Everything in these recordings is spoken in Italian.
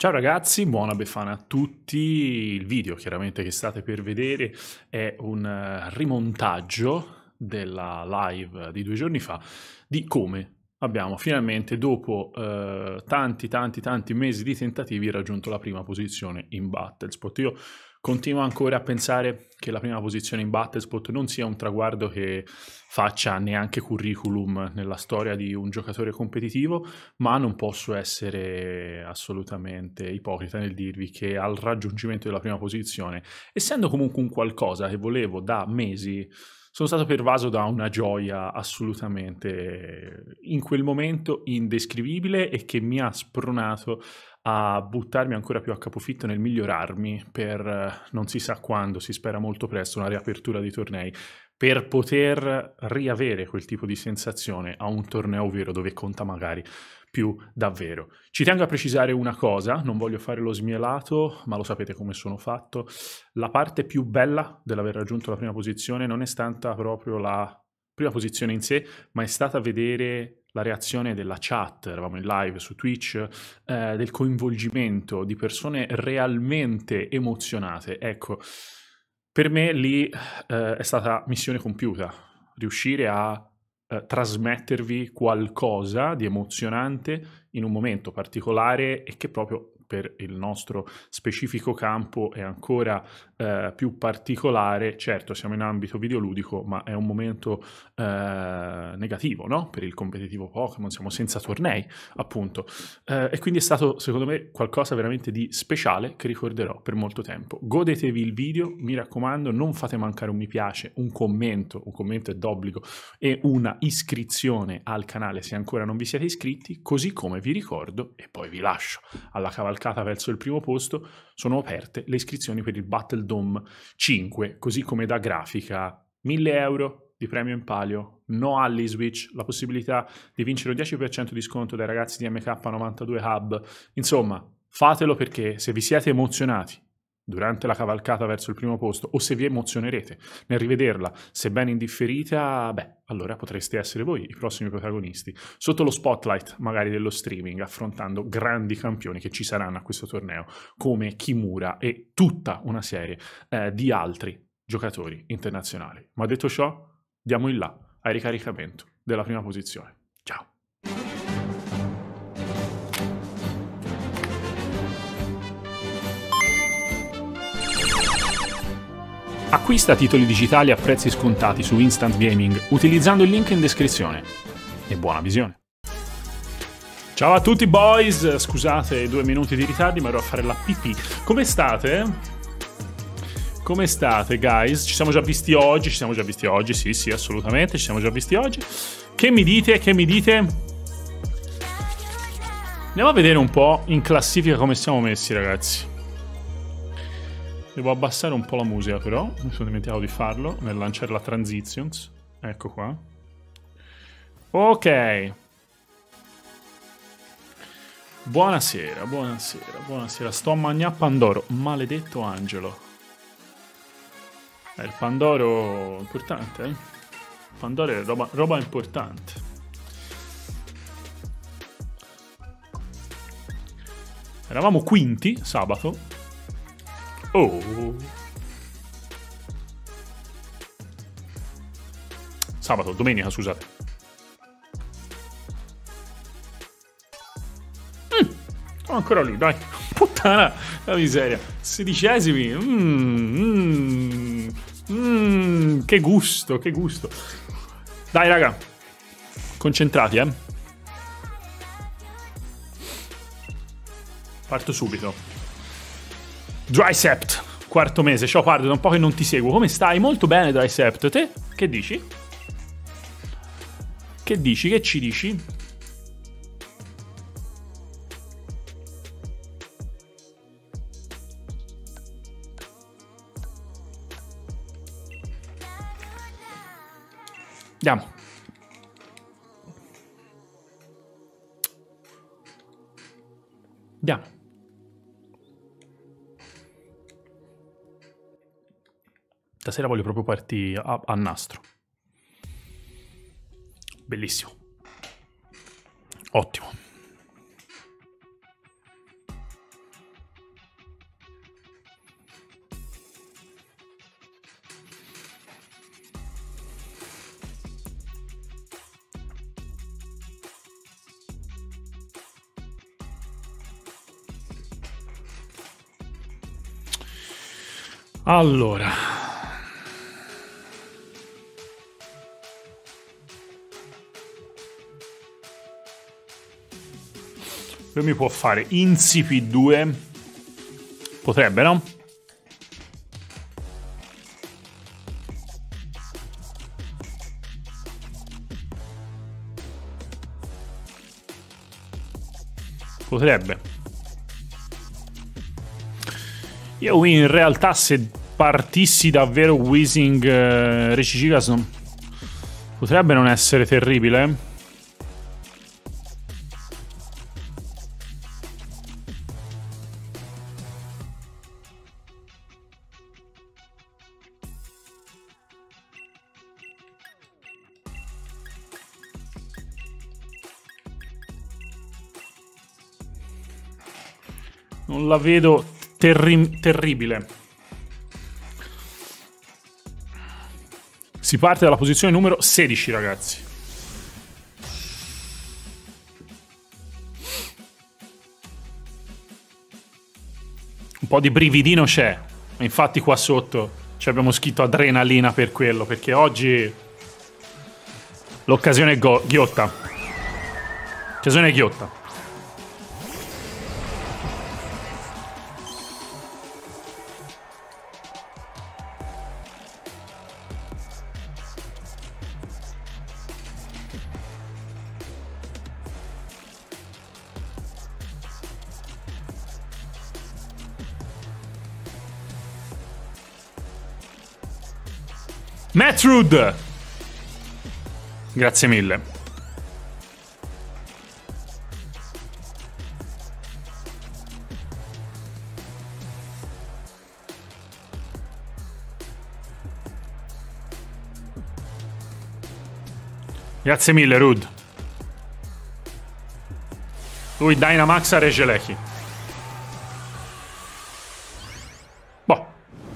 Ciao ragazzi, buona Befana a tutti. Il video chiaramente che state per vedere è un rimontaggio della live di 2 giorni fa di come abbiamo finalmente, dopo tanti mesi di tentativi, raggiunto la prima posizione in Battlespot. Io continuo ancora a pensare che la prima posizione in Battlespot non sia un traguardo che faccia neanche curriculum nella storia di un giocatore competitivo, ma non posso essere assolutamente ipocrita nel dirvi che al raggiungimento della prima posizione, essendo comunque un qualcosa che volevo da mesi, sono stato pervaso da una gioia assolutamente in quel momento indescrivibile e che mi ha spronato a buttarmi ancora più a capofitto nel migliorarmi per non si sa quando, si spera molto presto, una riapertura di tornei, per poter riavere quel tipo di sensazione a un torneo vero dove conta magari più davvero. Ci tengo a precisare una cosa, non voglio fare lo smielato, ma lo sapete come sono fatto. La parte più bella dell'aver raggiunto la prima posizione non è stata proprio la prima posizione in sé, ma è stata vedere la reazione della chat, eravamo in live su Twitch, del coinvolgimento di persone realmente emozionate. Ecco, per me lì è stata missione compiuta, riuscire a trasmettervi qualcosa di emozionante in un momento particolare e che proprio per il nostro specifico campo è ancora più particolare. Certo, siamo in ambito videoludico, ma è un momento negativo, no? Per il competitivo Pokémon, siamo senza tornei, appunto. E quindi è stato, secondo me, qualcosa veramente di speciale che ricorderò per molto tempo. Godetevi il video, mi raccomando, non fate mancare un mi piace, un commento è d'obbligo, e una iscrizione al canale se ancora non vi siete iscritti, così come vi ricordo, e poi vi lascio alla cavalcata verso il primo posto, sono aperte le iscrizioni per il Battle Dome 5, così come da grafica 1.000 euro di premio in palio, no alli Switch, la possibilità di vincere un 10% di sconto dai ragazzi di MK92 Hub. Insomma, fatelo, perché se vi siete emozionati durante la cavalcata verso il primo posto, o se vi emozionerete nel rivederla, sebbene indifferita, beh, allora potreste essere voi i prossimi protagonisti, sotto lo spotlight magari dello streaming, affrontando grandi campioni che ci saranno a questo torneo, come Kimura e tutta una serie di altri giocatori internazionali. Ma detto ciò, diamo il là al ricaricamento della prima posizione. Ciao! Acquista titoli digitali a prezzi scontati su Instant Gaming utilizzando il link in descrizione. E buona visione! Ciao a tutti boys, scusate 2 minuti di ritardo, ma ero a fare la pipì. Come state? Come state guys? Ci siamo già visti oggi? Sì, assolutamente, ci siamo già visti oggi. Che mi dite? Andiamo a vedere un po' in classifica come siamo messi, ragazzi. Devo abbassare un po' la musica, però mi sono dimenticato di farlo nel lanciare la Transitions. Ecco qua. Ok. Buonasera. Sto a mangiare Pandoro. Maledetto Angelo. Il Pandoro è importante, eh? Pandoro è roba importante. Eravamo quinti sabato. Oh. Domenica, scusate. Sono ancora lì, dai. Puttana la miseria. 16esimi. Che gusto. Dai, raga. Concentrati, Parto subito. Drysept, 4º mese. Ciao Pardo, da un po' che non ti seguo. Come stai? Molto bene, Drysept. Te? Che dici? Che ci dici? Andiamo. Stasera voglio proprio partire a nastro. Bellissimo. Ottimo. Allora, lui mi può fare Insipid 2. Potrebbe, no? Potrebbe. Io in realtà se partissi davvero Weezing Recichicas potrebbe non essere terribile. Non la vedo terribile. Si parte dalla posizione numero 16, ragazzi. Un po' di brividino c'è. Infatti qua sotto ci abbiamo scritto adrenalina per quello, perché oggi l'occasione è ghiotta. L'occasione è ghiotta. Matrud! Grazie mille. Grazie mille, Rud. Lui Dynamax a Regelechi. Boh.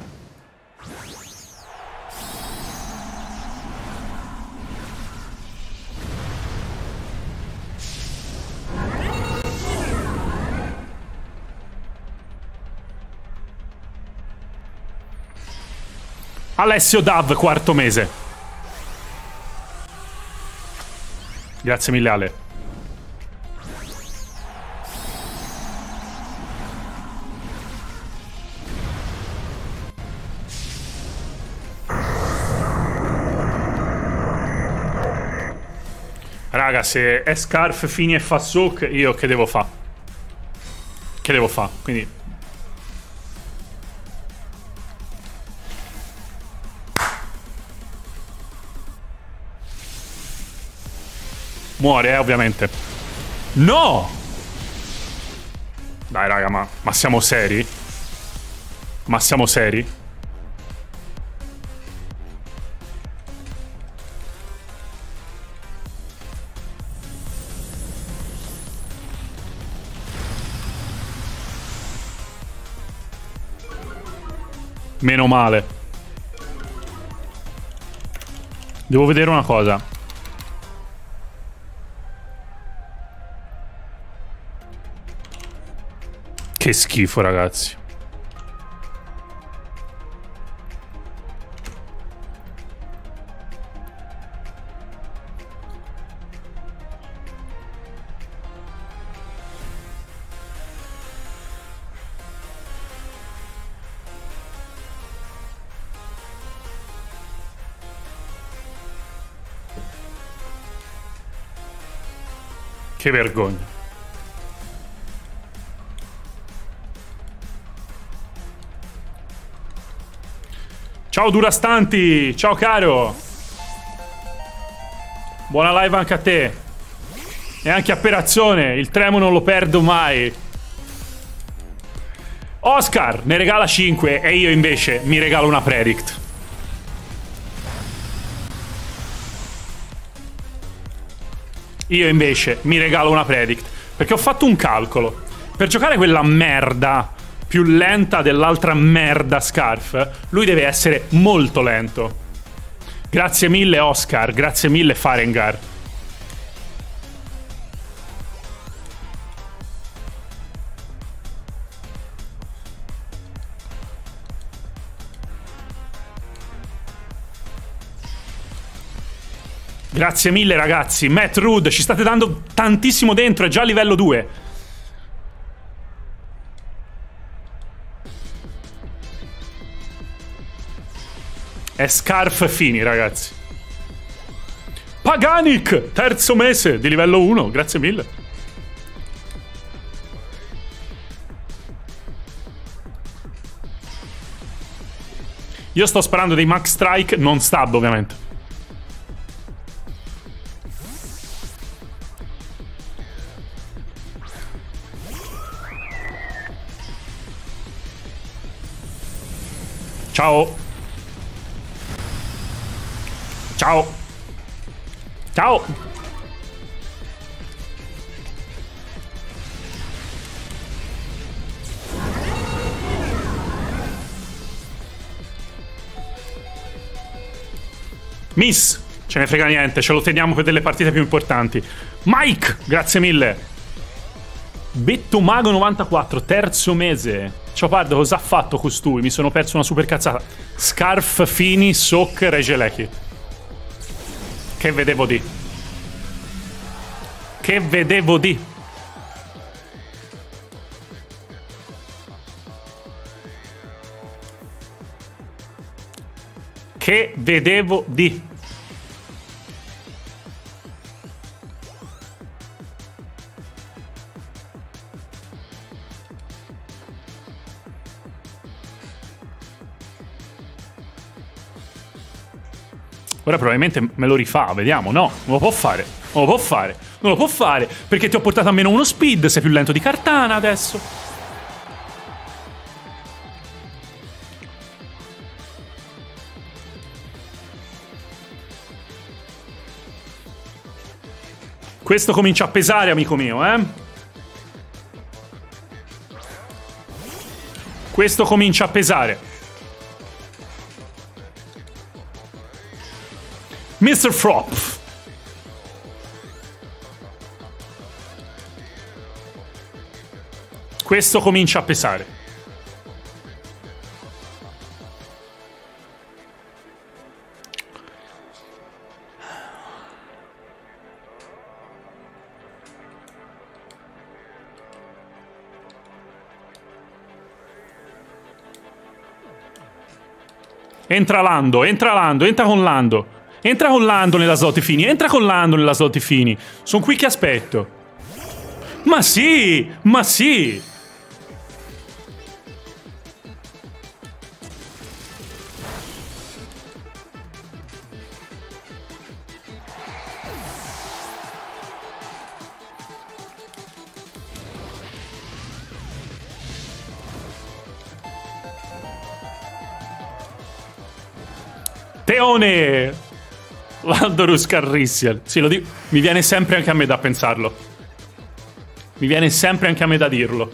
Alessio Dav, quarto mese. Grazie mille, Ale. Raga, se è Scarf, Fini e fa soak, io che devo fare? Che devo fare? Quindi... muore, ovviamente. No! Dai, raga, ma siamo seri? Ma siamo seri? Meno male. Devo vedere una cosa. Che schifo, ragazzi. Che vergogna. Ciao Durastanti, ciao caro. Buona live anche a te. E anche a Perazzone, il tremo non lo perdo mai. Oscar ne regala 5 e io invece mi regalo una predict. Io invece mi regalo una predict perché ho fatto un calcolo. Per giocare quella merda più lenta dell'altra merda Scarf, lui deve essere molto lento. Grazie mille Oscar, grazie mille Farengar. Grazie mille ragazzi. Matt Rude, ci state dando tantissimo dentro, è già a livello 2. È Scarf Fini ragazzi. Paganic, terzo mese di livello 1, grazie mille. Io sto sparando dei Max Strike non stab ovviamente. Ciao. Ciao. Ciao. Miss, ce ne frega niente, ce lo teniamo per delle partite più importanti. Mike, grazie mille. Betto Mago 94, terzo mese. Ciao Pardo, cosa ha fatto costui? Mi sono perso una super cazzata. Scarf Fini Soc Regelechi. Che vedevo di. Che vedevo di. Che vedevo di. Ora probabilmente me lo rifà, vediamo. No, non lo può fare. Non lo può fare. Non lo può fare. Perché ti ho portato a meno 1 speed. Sei più lento di Cartana adesso. Questo comincia a pesare, amico mio, eh? Questo comincia a pesare. Mr. Frop. Questo comincia a pesare. Entra Lando, entra Lando, entra con Lando. Entra con Lando nella slot fini, entra con Lando nella slot fini. Sono qui che aspetto. Ma sì, ma sì. Teone! Landorus Carrissial. Sì, lo dico. Mi viene sempre anche a me da pensarlo. Mi viene sempre anche a me da dirlo.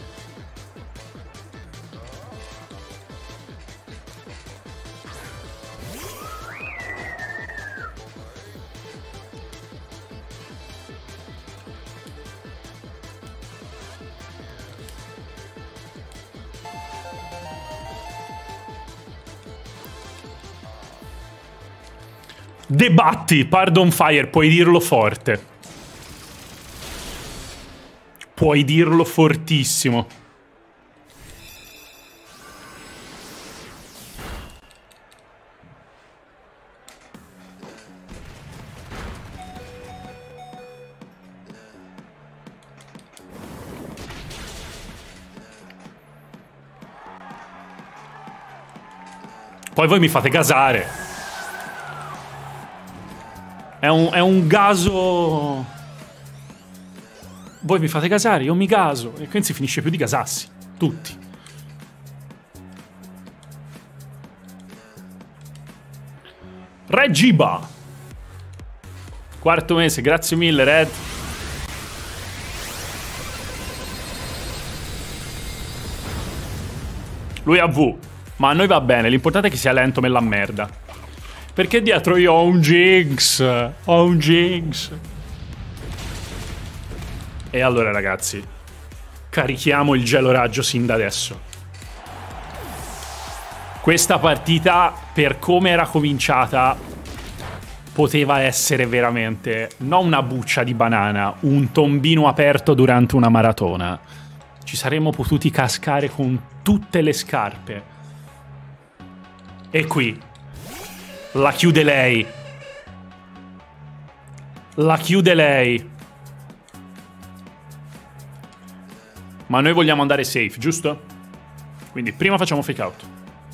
Debatti, Pardon Fire, puoi dirlo forte. Puoi dirlo fortissimo. Poi voi mi fate gasare. È un gaso. Voi mi fate gasare, io mi gaso. E quindi si finisce più di gasarsi. Tutti. Regiba. Quarto mese, grazie mille, Red. Lui ha V. Ma a noi va bene, l'importante è che sia lento me la merda. Perché dietro io ho un Jinx. Ho un Jinx. E allora ragazzi, carichiamo il gelo raggio sin da adesso. Questa partita, per come era cominciata, poteva essere veramente, non una buccia di banana, un tombino aperto durante una maratona. Ci saremmo potuti cascare con tutte le scarpe. E qui la chiude lei. La chiude lei. Ma noi vogliamo andare safe, giusto? Quindi prima facciamo fake out.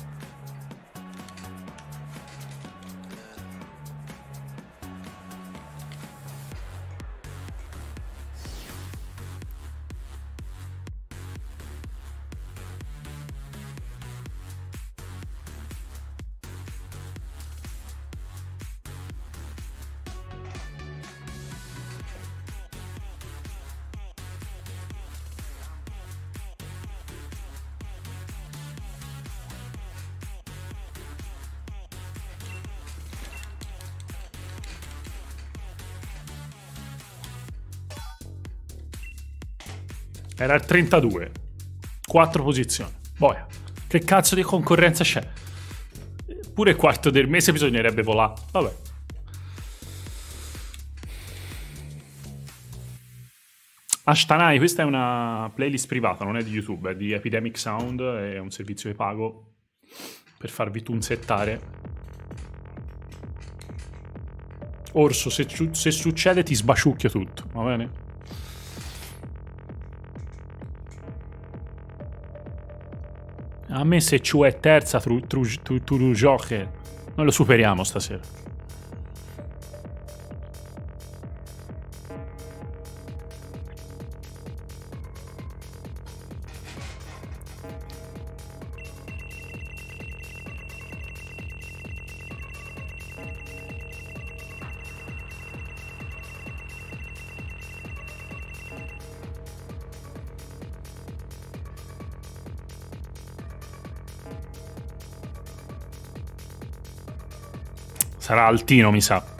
Era il 32. 4 posizioni. Boia. Che cazzo di concorrenza c'è? Pure il quarto del mese bisognerebbe volare. Vabbè. Ashtanai, questa è una playlist privata, non è di YouTube, è di Epidemic Sound, è un servizio che pago per farvi tunsettare. Orso, se succede ti sbaciucchio tutto, va bene? A me se Ciu è terza, tu giochi. Noi lo superiamo stasera. Sarà altino, mi sa.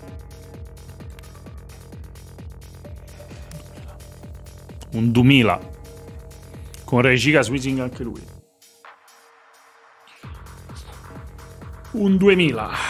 Un 2000. Con Regiga switching anche lui. Un 2000.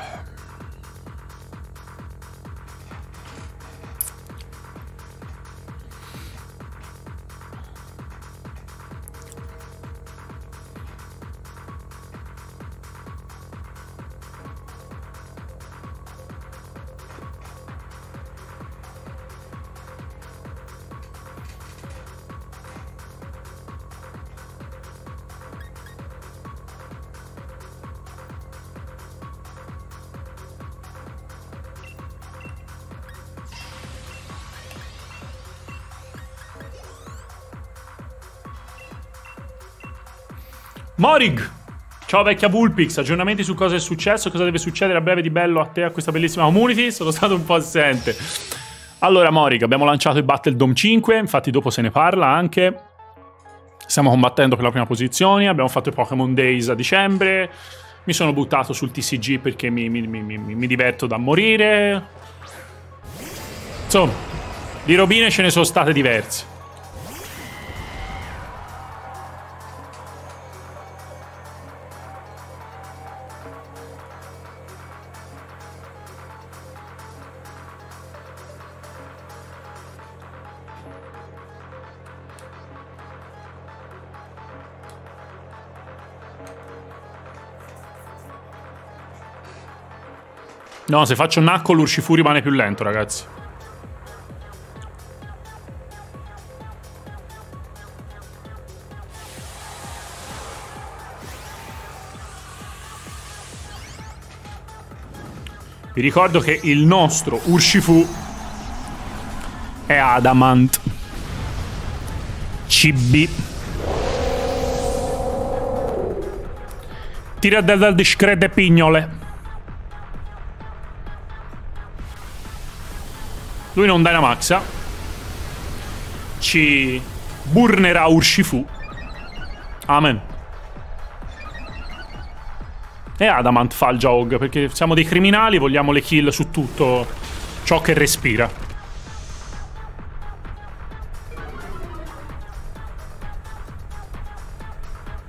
Morig! Ciao vecchia Vulpix, aggiornamenti su cosa è successo, cosa deve succedere a breve di bello a te e a questa bellissima community? Sono stato un po' assente. Allora Morig, abbiamo lanciato il Battle Dome 5, infatti dopo se ne parla anche. Stiamo combattendo per la prima posizione, abbiamo fatto i Pokémon Days a dicembre, mi sono buttato sul TCG perché mi diverto da morire. Insomma, di robine ce ne sono state diverse. No, se faccio Knuckle l'Urshifu rimane più lento, ragazzi. Vi ricordo che il nostro Urshifu è Adamant. CB. Tira del discrete pignole. Lui non Dynamaxa. Ci burnerà Urshifu. Amen. E Adamant fa il Jog, perché siamo dei criminali, vogliamo le kill su tutto ciò che respira.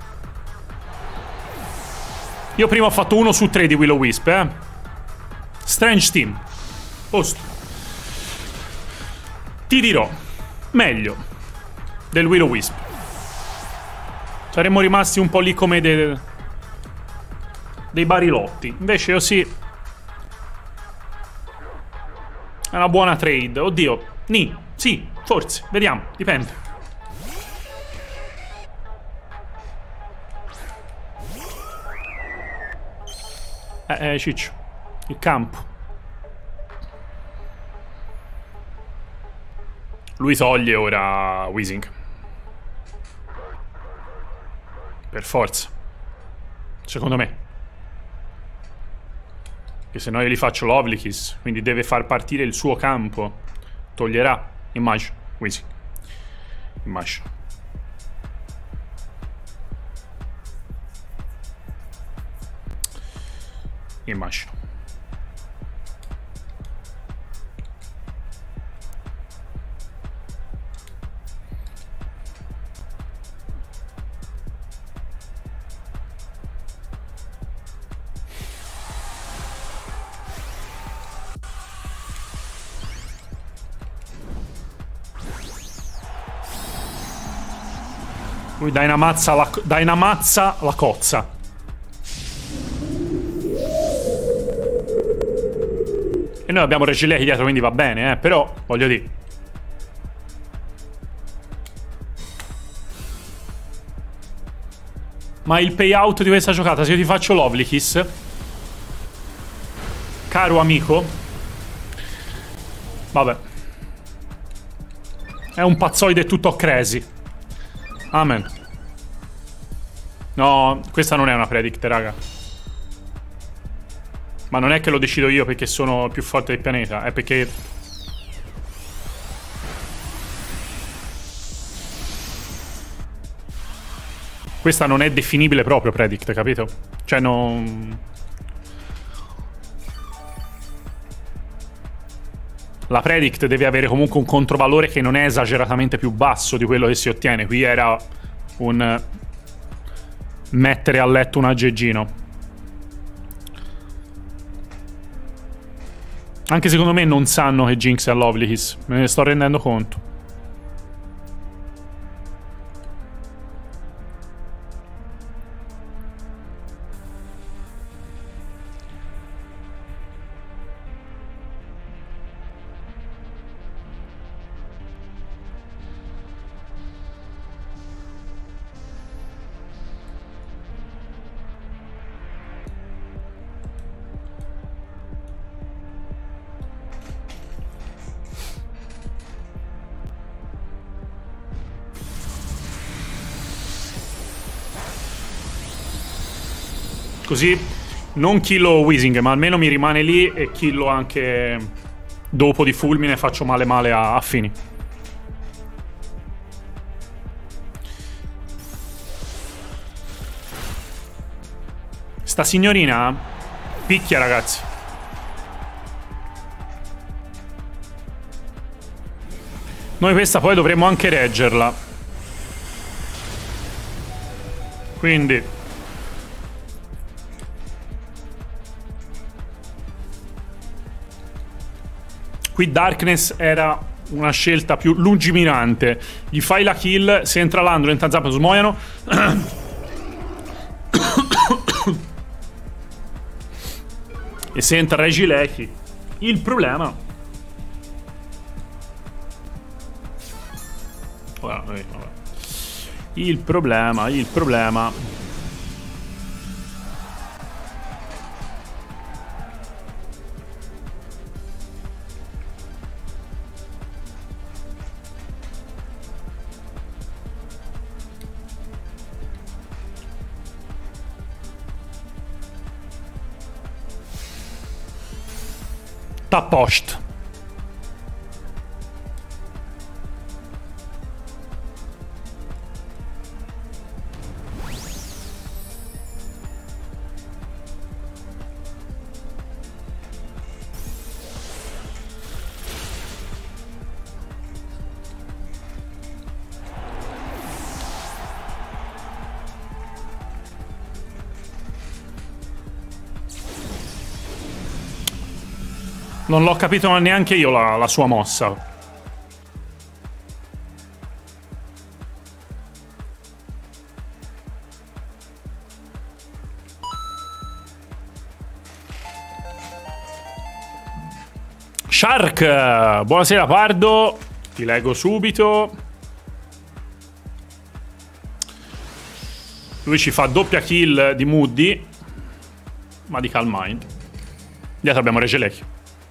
Io prima ho fatto 1 su 3 di Will-O-Wisp, Strange Team. Posto. Ti dirò, meglio del Will-O-Wisp. Saremmo rimasti un po' lì come dei barilotti. Invece io sì. È una buona trade. Oddio. Sì, forse. Vediamo. Dipende. Ciccio. Il campo. Lui toglie ora Weezing. Per forza. Secondo me. Che se no io gli faccio Lovely Kiss. Quindi deve far partire il suo campo. Toglierà. Immagino. Weezing. Immagino. Immagino. Lui dai una mazza la cozza. E noi abbiamo Regieleki dietro, quindi va bene, però, voglio dire. Ma il payout di questa giocata, se io ti faccio Lovely Kiss, caro amico, vabbè, è un pazzoide tutto crazy. Amen. No, questa non è una predict, raga. Ma non è che lo decido io perché sono il più forte del pianeta, è perché... Questa non è definibile proprio predict, capito? Cioè non... La predict deve avere comunque un controvalore che non è esageratamente più basso di quello che si ottiene. Qui era un... mettere a letto un aggeggino. Anche secondo me non sanno che Jinx è a Lovely Kiss. Me ne sto rendendo conto. Così non killo Weezing, ma almeno mi rimane lì e killo anche dopo di fulmine, faccio male a Fini. Sta signorina picchia, ragazzi. Noi questa poi dovremmo anche reggerla. Quindi... Qui Darkness era una scelta più lungimirante. Gli fai la kill, se entra Landro e entra Zappa smuoiano. E se entra Regieleki. Il problema... Il problema... Tappost. Non l'ho capito neanche io la sua mossa. Shark, buonasera Pardo, ti leggo subito. Lui ci fa doppia kill di Moody, ma di Calm Mind. Dietro abbiamo Regelec.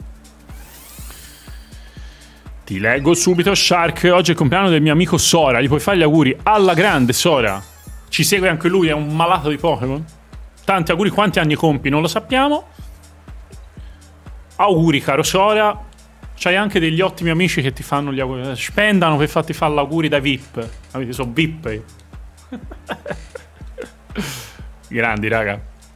Ti leggo subito Shark, oggi è il compleanno del mio amico Sora, gli puoi fare gli auguri? Alla grande Sora, ci segue anche lui, è un malato di Pokémon. Tanti auguri, quanti anni compi non lo sappiamo. Auguri caro Sora. C'hai anche degli ottimi amici che ti fanno gli auguri. Spendano per farti fare l'auguri da VIP. Avete so VIP. Grandi raga.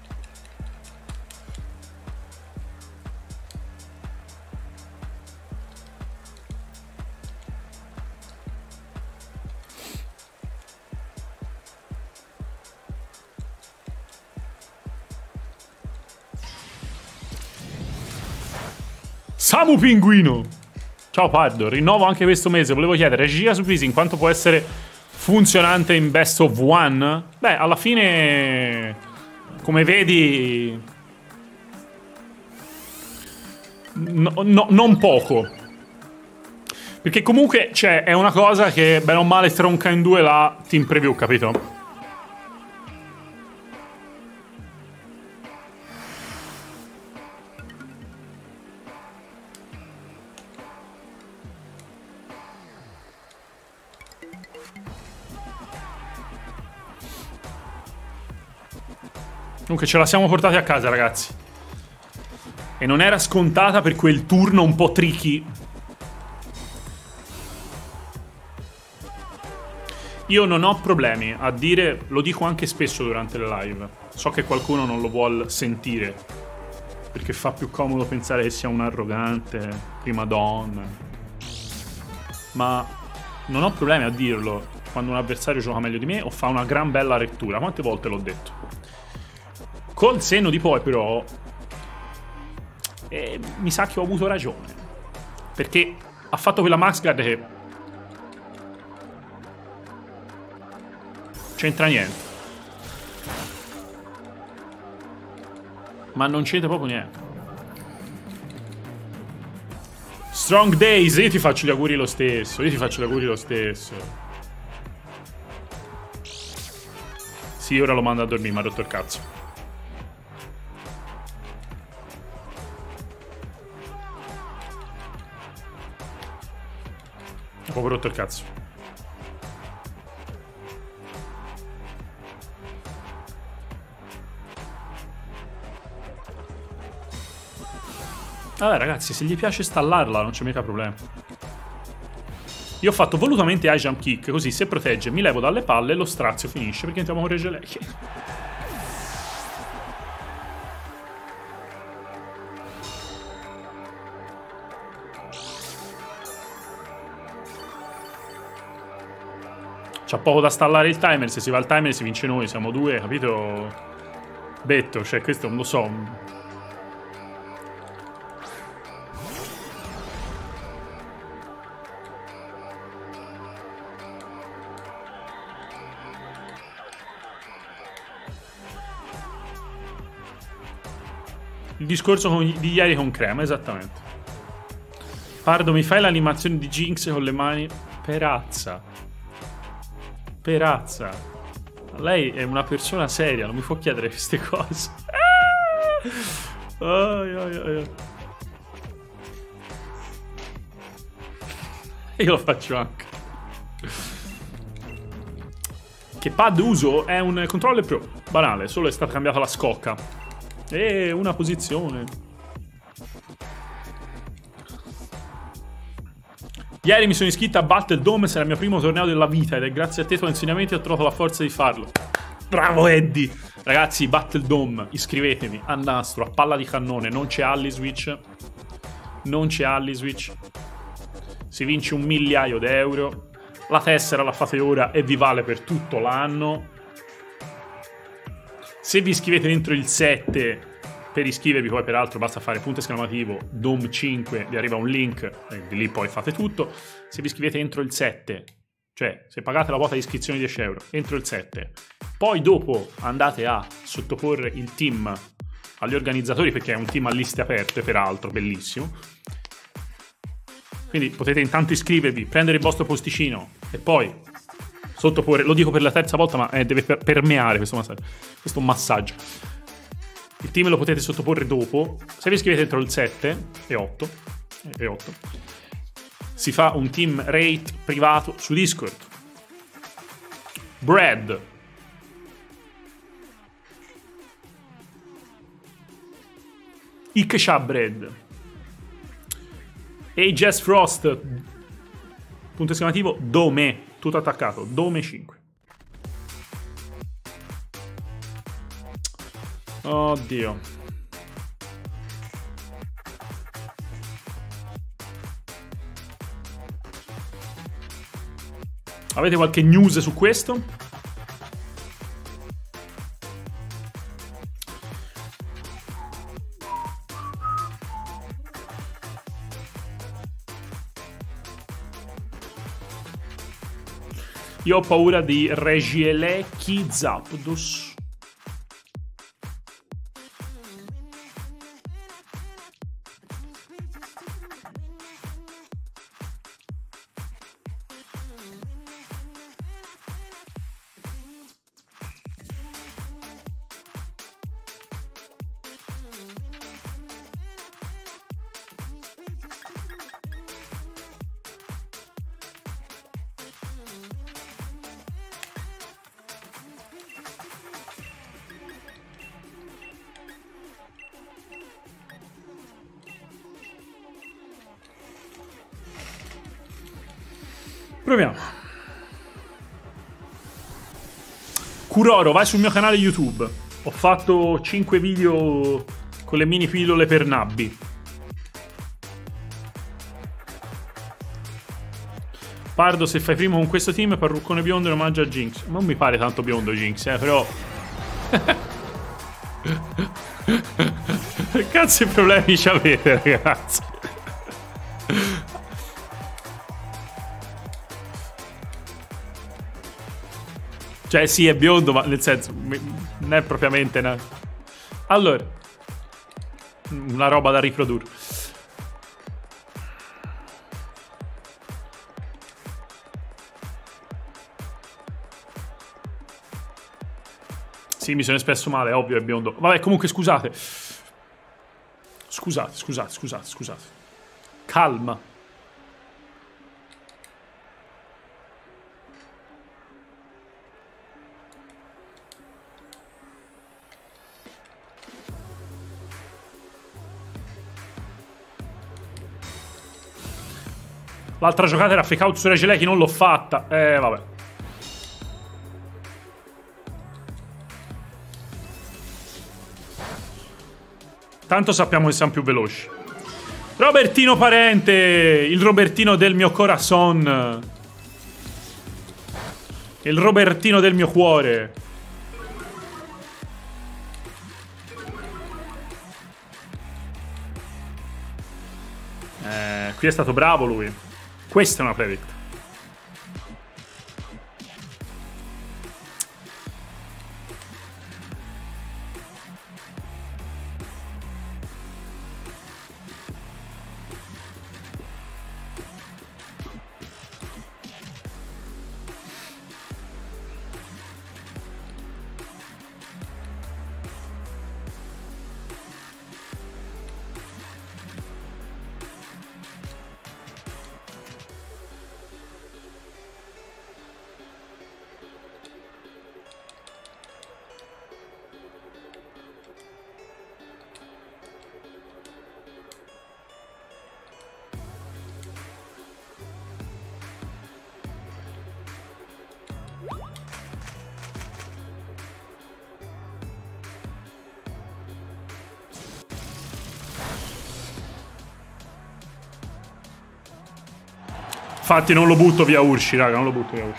Samu Pinguino. Ciao Pardo, rinnovo anche questo mese. Volevo chiedere, regia su Freezing quanto può essere funzionante in Best of One? Beh, alla fine, come vedi, non poco. Perché comunque, cioè, è una cosa che bene o male tronca in due la team preview, capito? Comunque ce la siamo portati a casa, ragazzi. E non era scontata per quel turno un po' tricky. Io non ho problemi a dire, lo dico anche spesso durante le live. So che qualcuno non lo vuol sentire, perché fa più comodo pensare che sia un arrogante, prima donna. Ma non ho problemi a dirlo quando un avversario gioca meglio di me o fa una gran bella lettura. Quante volte l'ho detto? Col senno di poi però mi sa che ho avuto ragione, perché ha fatto quella Max Guard che c'entra niente, ma non c'entra proprio niente. Strong Days, io ti faccio gli auguri lo stesso. Io ti faccio gli auguri lo stesso. Sì, ora lo mando a dormire, mi ha rotto il cazzo. Ho proprio rotto il cazzo. Vabbè ragazzi, se gli piace stallarla non c'è mica problema. Io ho fatto volutamente high jump kick, così se protegge mi levo dalle palle e lo strazio finisce, perché entriamo con Regelec. C'ha poco da stallare il timer, se si va al timer si vince noi, siamo due, capito? Betto, cioè questo non lo so. Il discorso di ieri con Crema, esattamente. Pardo, mi fai l'animazione di Jinx con le mani? Perazza. Perazza. Lei è una persona seria, non mi può chiedere queste cose. Io lo faccio anche. Che pad uso è un controller pro. Banale, solo è stata cambiata la scocca. E una posizione. Ieri mi sono iscritto a Battle Dome, sarà il mio primo torneo della vita ed è grazie a te e ai tuoi insegnamenti ho trovato la forza di farlo. Bravo Eddie! Ragazzi, Battle Dome, iscrivetevi a nastro, a palla di cannone, non c'è Alli Switch. Non c'è Alli Switch. Si vince 1.000.000 d'euro. La tessera la fate ora e vi vale per tutto l'anno. Se vi iscrivete dentro il 7 per iscrivervi poi peraltro basta fare !dom5, vi arriva un link e di lì poi fate tutto. Se vi iscrivete entro il 7, cioè se pagate la quota di iscrizione di 10 euro entro il 7, poi dopo andate a sottoporre il team agli organizzatori, perché è un team a liste aperte peraltro, bellissimo. Quindi potete intanto iscrivervi, prendere il vostro posticino e poi sottoporre, lo dico per la terza volta ma deve permeare questo massaggio. Il team lo potete sottoporre dopo. Se vi iscrivete entro il 7 e 8 si fa un team rate privato su Discord. Brad, Ikesha Bread e Jazz Frost, punto esclamativo, Dome, tutto attaccato, Dome 5. Oddio. Avete qualche news su questo? Io ho paura di Regieleki Zapdos. Proviamo. Kuroro, vai sul mio canale YouTube. Ho fatto 5 video con le mini pillole per nabbi. Pardo, se fai primo con questo team, parruccone biondo in omaggio a Jinx. Non mi pare tanto biondo Jinx, però... Che cazzo di problemi ci avete, ragazzi? Cioè sì, è biondo, ma nel senso non è propriamente allora, una roba da riprodurre. Sì, mi sono espresso male, è ovvio, è biondo. Vabbè, comunque scusate. Scusate. Calma. L'altra giocata era fake out su Regieleki, non l'ho fatta. Vabbè. Tanto sappiamo che siamo più veloci. Robertino Parente, il Robertino del mio corazon. Il Robertino del mio cuore. Qui è stato bravo lui. Questa è una predict. Infatti non lo butto via Urshi, raga, non lo butto via Urshi.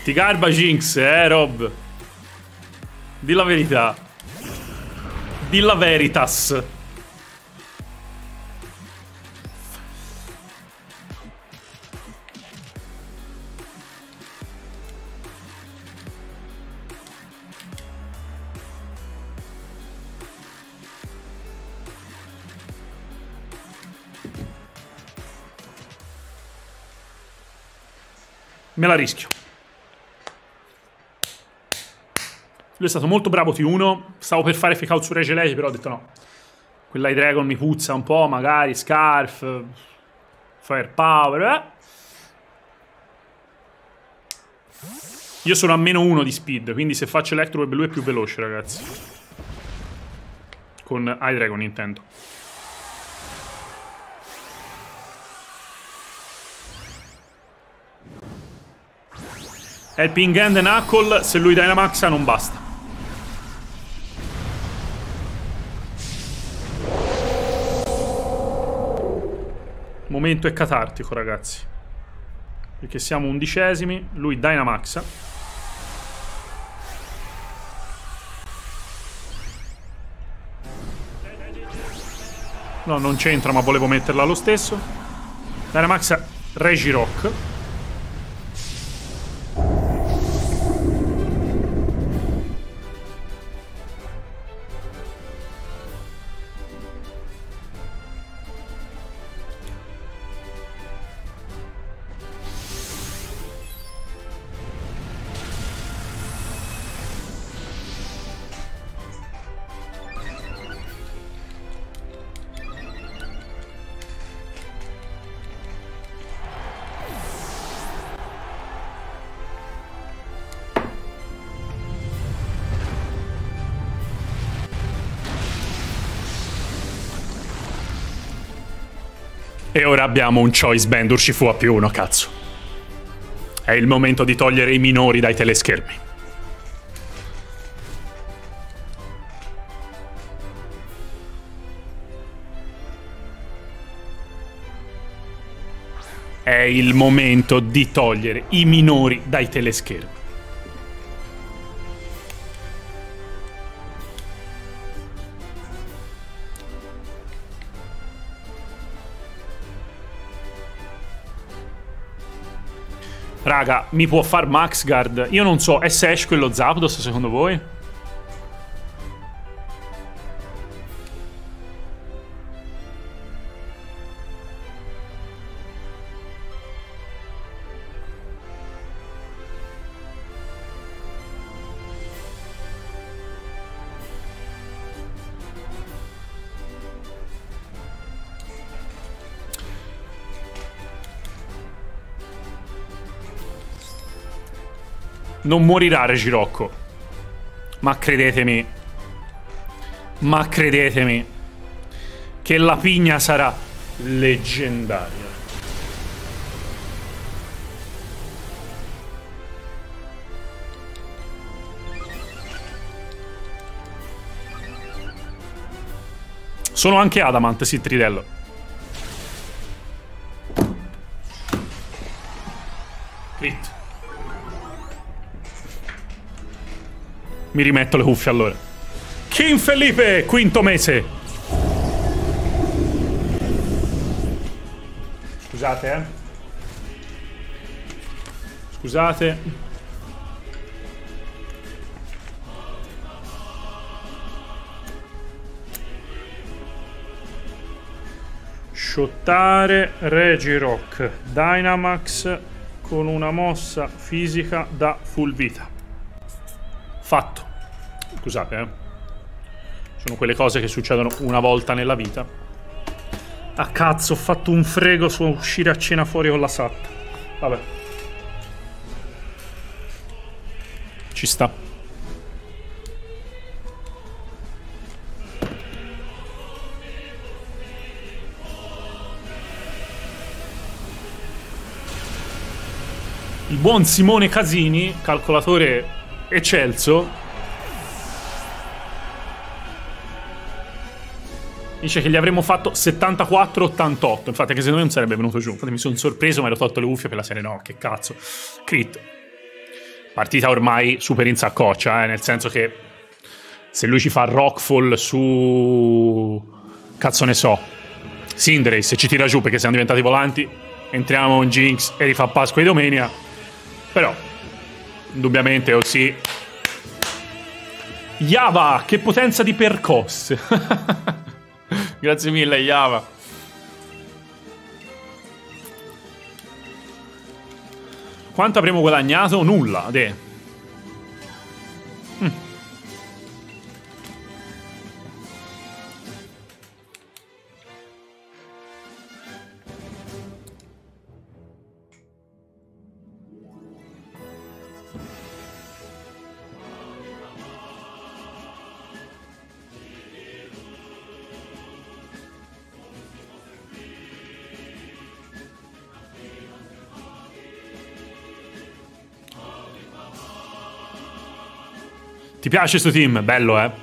Ti garba Jinx, Rob. Di la verità. Di la veritas. Me la rischio. Lui è stato molto bravo T1. Stavo per fare fake out su Rage Lei, però ho detto no. Quella di Dragon mi puzza un po', magari. Scarf. Firepower. Io sono a -1 di speed, quindi se faccio Electroweb lui è più veloce, ragazzi. Con Hydreigon intendo. Helping Hand e Knuckle, se lui Dynamaxa non basta. Il momento è catartico, ragazzi. Perché siamo 11esimi, lui Dynamaxa. No, non c'entra, ma volevo metterla lo stesso. Dynamaxa Regirock. E ora abbiamo un choice band Urshifu a +1, cazzo. È il momento di togliere i minori dai teleschermi. È il momento di togliere i minori dai teleschermi. Raga, mi può far Max Guard? Io non so, è Sash quello Zapdos secondo voi? Non morirà Regirocco. Ma credetemi che la pigna sarà leggendaria. Sono anche Adamant, sì, Tridello. Crit. Mi rimetto le cuffie allora. King Felipe, quinto mese. Scusate, Scusate. Shottare Regirock Dynamax con una mossa fisica da full vita. Fatto. Scusate, sono quelle cose che succedono una volta nella vita. Ah cazzo, ho fatto un frego su uscire a cena fuori con la SAT. Vabbè. Ci sta. Il buon Simone Casini, calcolatore eccelso, dice che gli avremmo fatto 74-88. Infatti anche secondo me non sarebbe venuto giù. Infatti mi sono sorpreso, ma ero tolto le cuffie per la serie no, che cazzo. Crit. Partita ormai super in saccoccia, nel senso che se lui ci fa Rockfall su... cazzo ne so, Cinderace, se ci tira giù perché siamo diventati volanti, entriamo in Jinx e rifà Pasqua e Domenica. Però, indubbiamente, sì. Yava, che potenza di percosse. Grazie mille, Yava. Quanto avremo guadagnato? Nulla, Ti piace sto team? Bello, eh?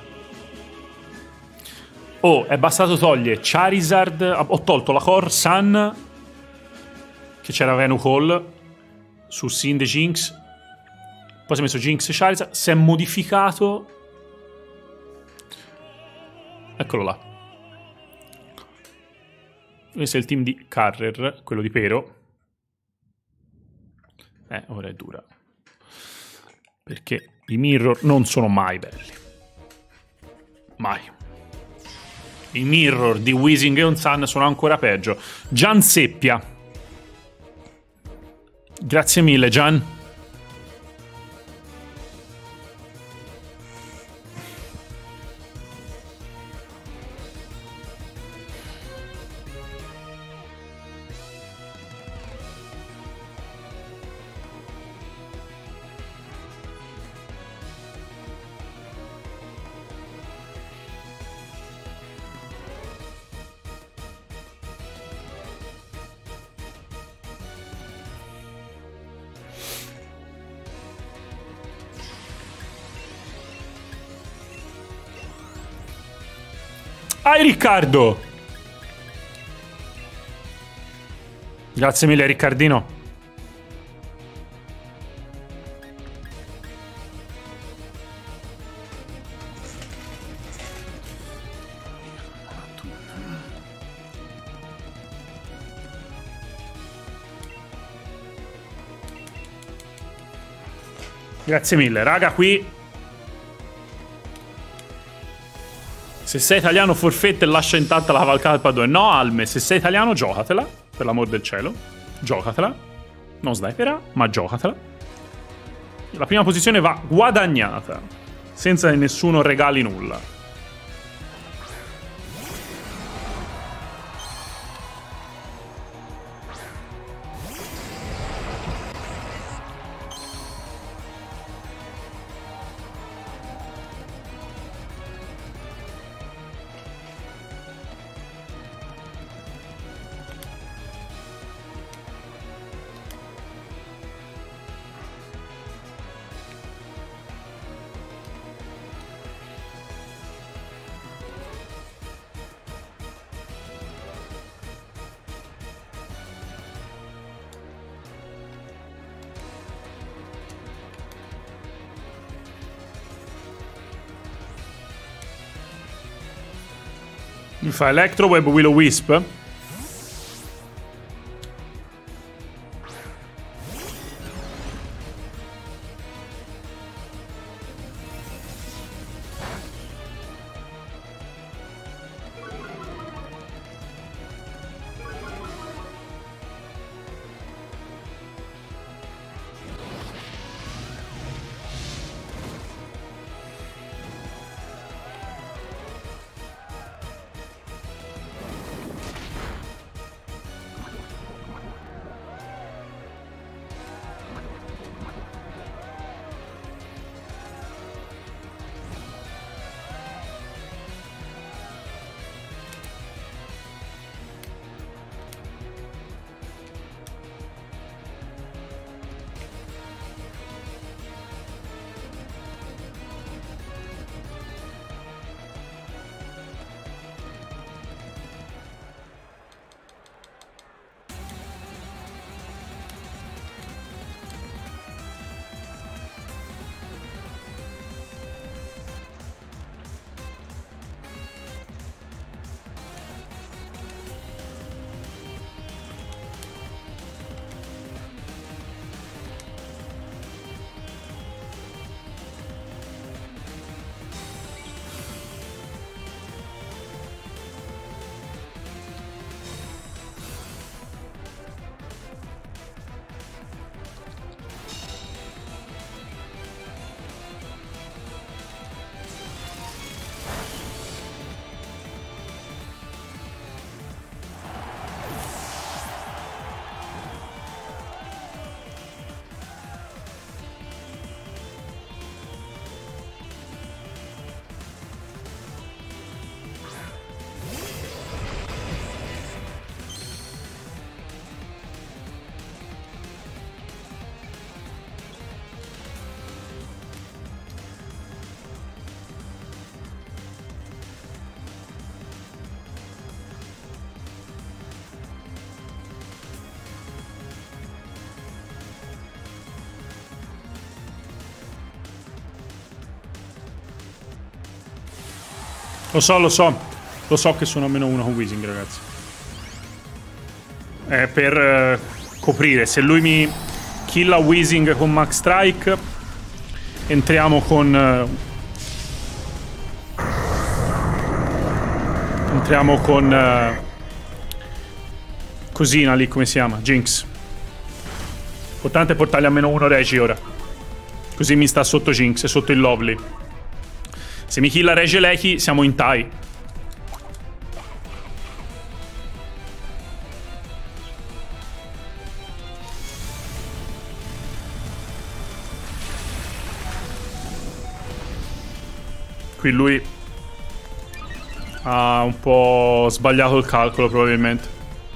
Oh, è bastato togliere Charizard. Ho tolto la Core Sun, che c'era Venucall su Sind e Jinx. Poi si è messo Jinx e Charizard. Si è modificato. Eccolo là. Questo è il team di Carrer, quello di Pero. Ora è dura. Perché i mirror non sono mai belli. Mai. I mirror di Weezing e Onsan sono ancora peggio. Gian Seppia. Grazie mille, Gian. Riccardo! Grazie mille, Riccardino. Grazie mille, raga, qui... Se sei italiano forfetta e lascia intatta la cavalcata del padrone. No, Alme, se sei italiano giocatela, per l'amor del cielo. Giocatela. Non sniperà, ma giocatela. La prima posizione va guadagnata, senza che nessuno regali nulla. Mi fa Electro, Web, Willow Wisp. Lo so, lo so. Lo so che sono a -1 con Weezing, ragazzi. È per coprire. Se lui mi killa Weezing con Max Strike, entriamo con... entriamo con... cosina lì, come si chiama? Jinx. L'importante è portarli a -1 Regi ora. Così mi sta sotto Jinx e sotto il Lovely. Se mi killa Regi e Leki, siamo in tie. Qui lui ha un po' sbagliato il calcolo, probabilmente.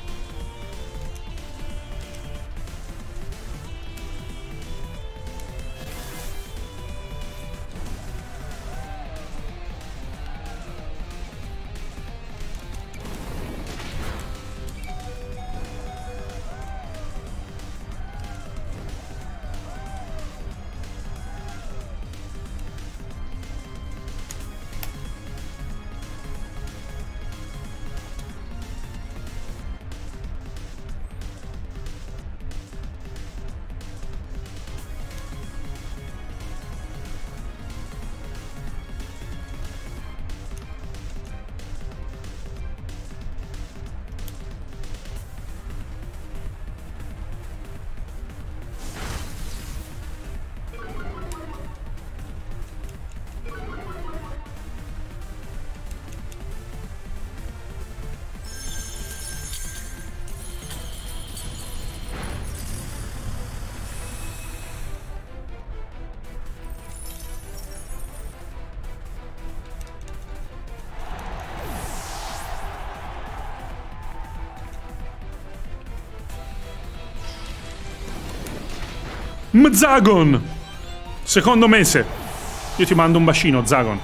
Zagon! Secondo mese. Io ti mando un bacino, Zagon.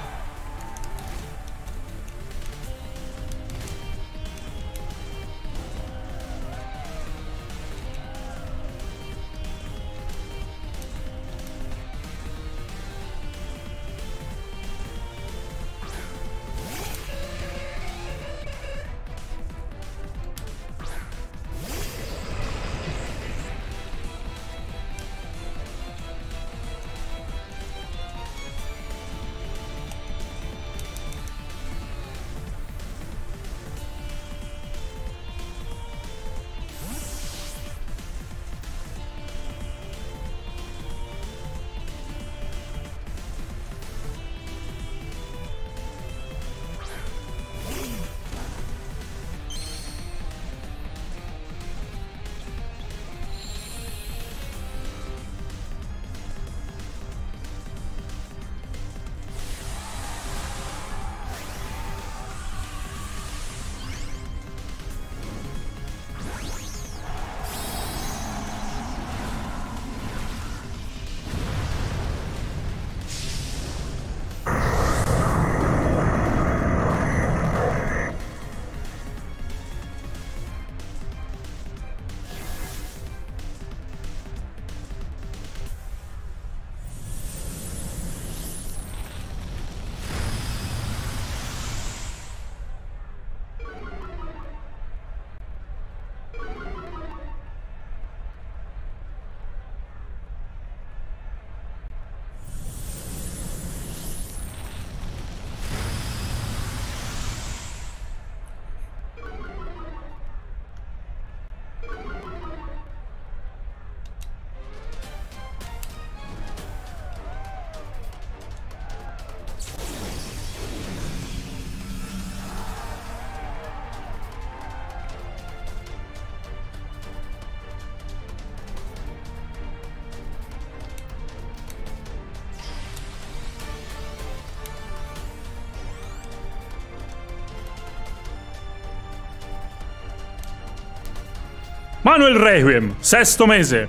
Manuel Requiem, sesto mese.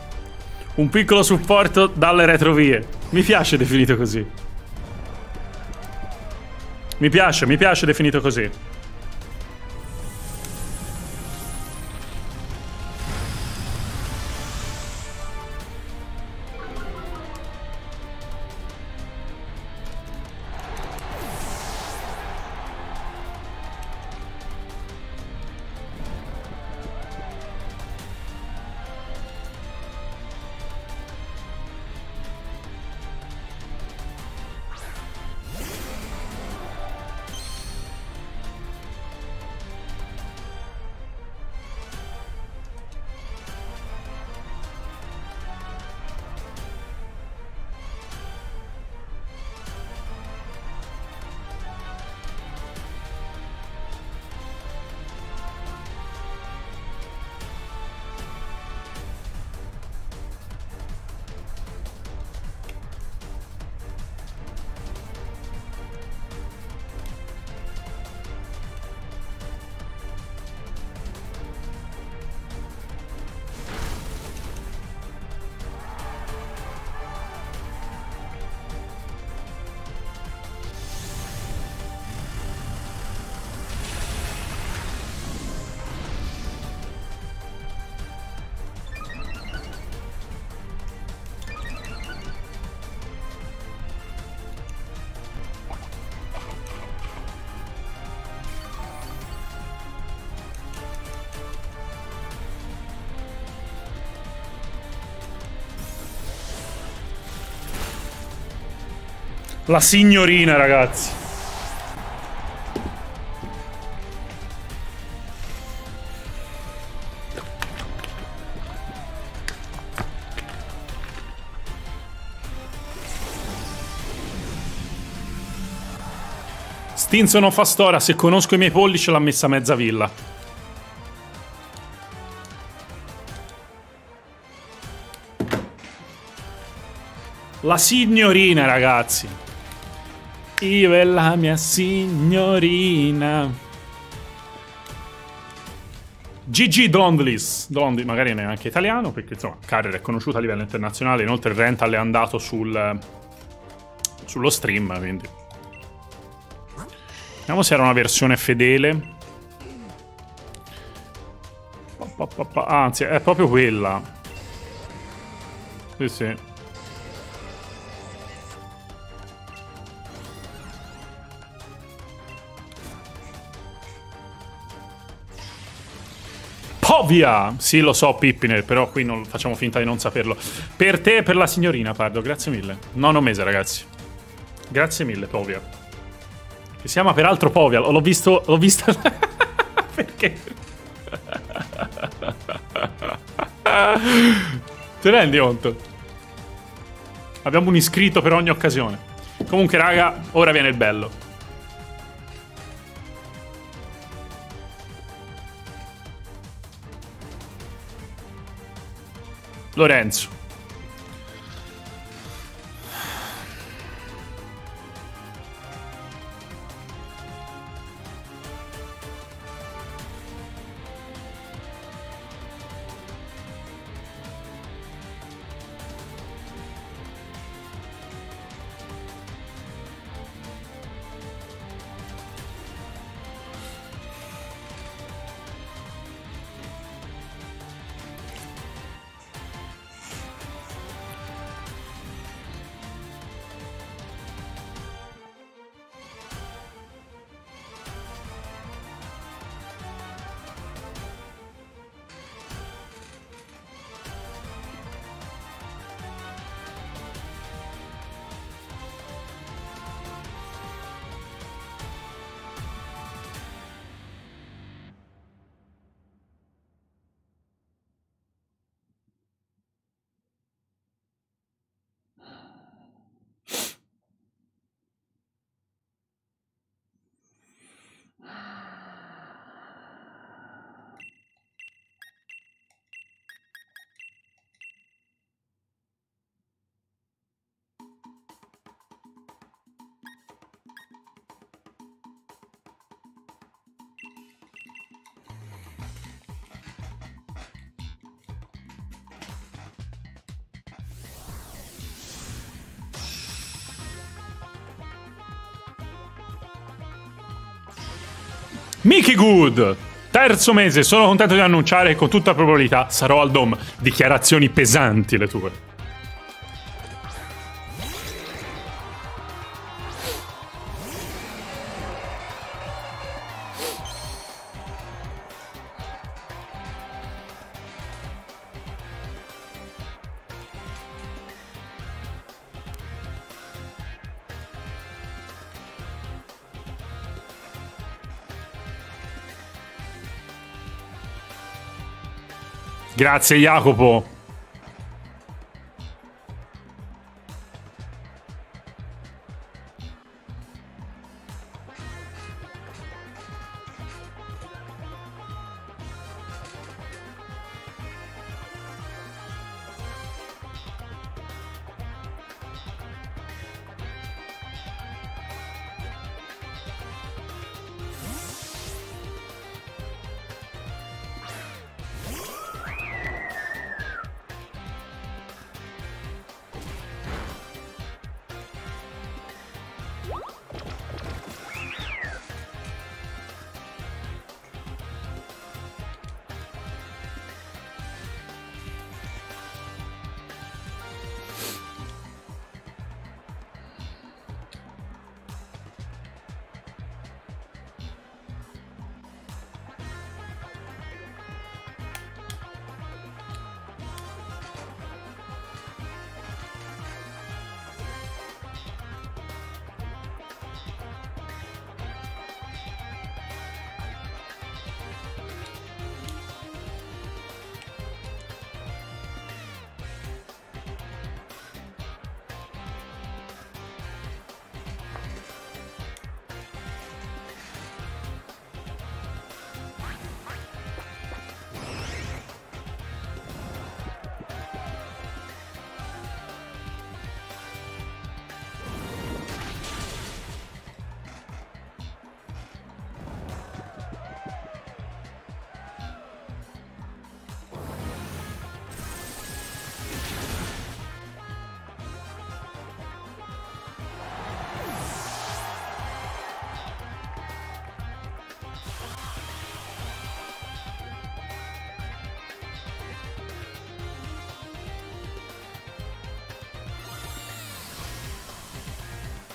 Un piccolo supporto dalle retrovie. Mi piace definito così. Mi piace definito così. La signorina, ragazzi. Stinson non fa storia, se conosco i miei polli ce l'ha messa mezza villa. La signorina, ragazzi. Io e la mia signorina. GG Dondlis. Dondlis magari non è neanche italiano, perché insomma Carrier è conosciuta a livello internazionale. Inoltre il rental è andato sullo stream, quindi vediamo se era una versione fedele. Anzi, è proprio quella. Sì, sì. Povia! Sì, lo so, Pippiner, però qui non facciamo finta di non saperlo. Per te e per la signorina, Pardo, grazie mille. Nono mese, ragazzi. Grazie mille, Povia. Che si chiama peraltro Povia, l'ho vista... Perché? Te rendi conto? Abbiamo un iscritto per ogni occasione. Comunque, raga, ora viene il bello. Lorenzo. Mickey Good, terzo mese, sono contento di annunciare che con tutta probabilità sarò al Dom. Dichiarazioni pesanti le tue. Grazie Jacopo.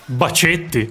Bacetti.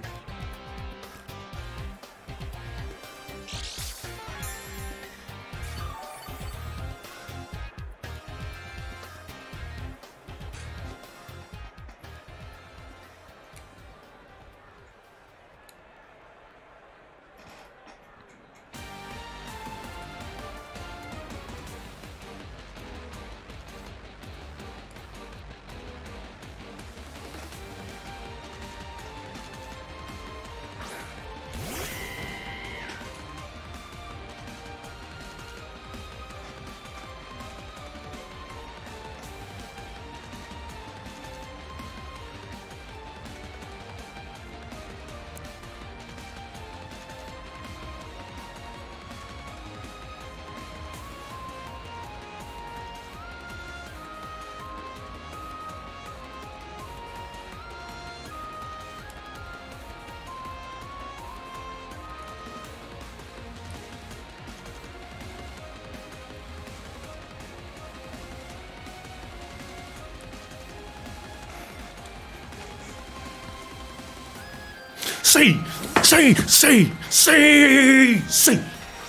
Sì, sì, sì, sì, sì.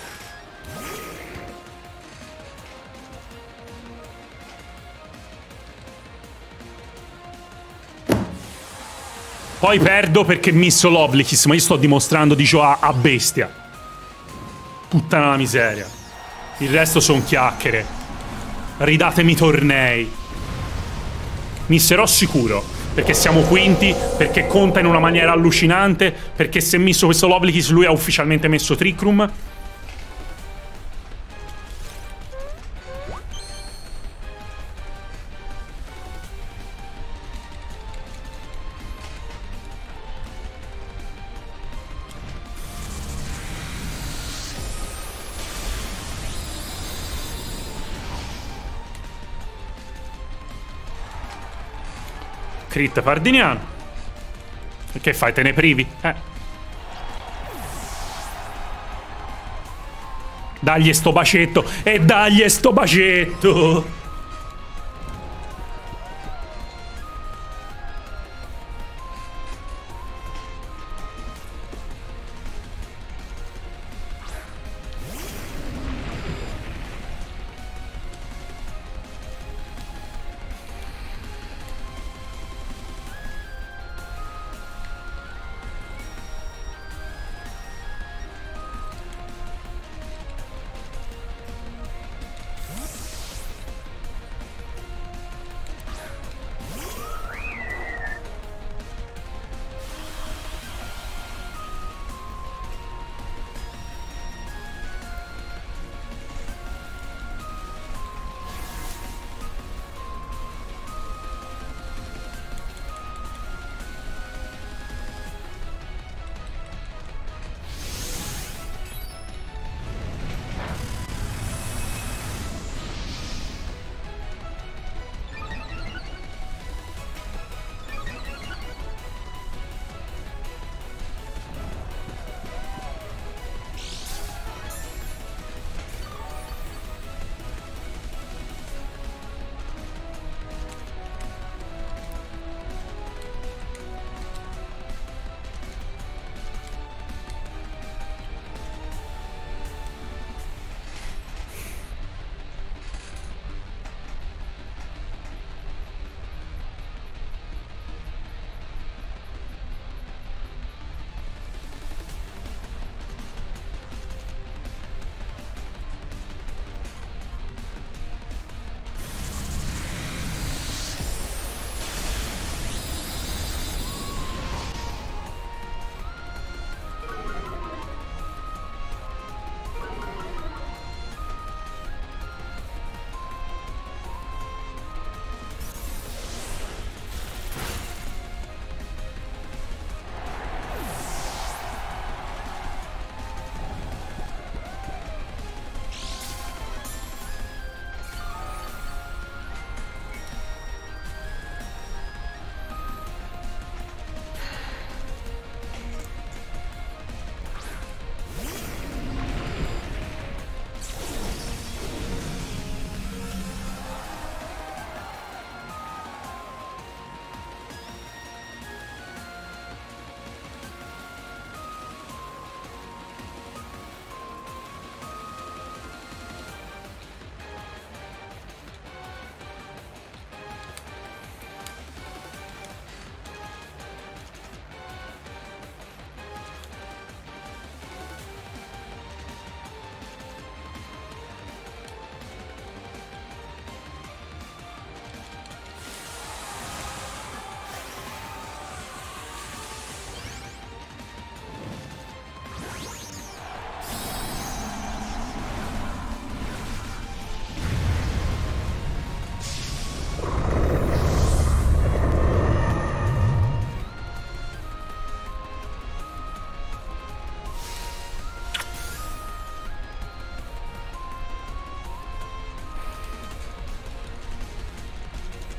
Poi perdo perché misso l'Oblichis, ma io sto dimostrando di giocare a bestia. Puttana la miseria. Il resto sono chiacchiere. Ridatemi i tornei. Misserò sicuro, perché siamo quinti, perché conta in una maniera allucinante, perché se misso questo Lovlikis lui ha ufficialmente messo Trick Room. Crit Pardiniano. E che fai, te ne privi? Dagli sto bacetto. E dagli sto bacetto.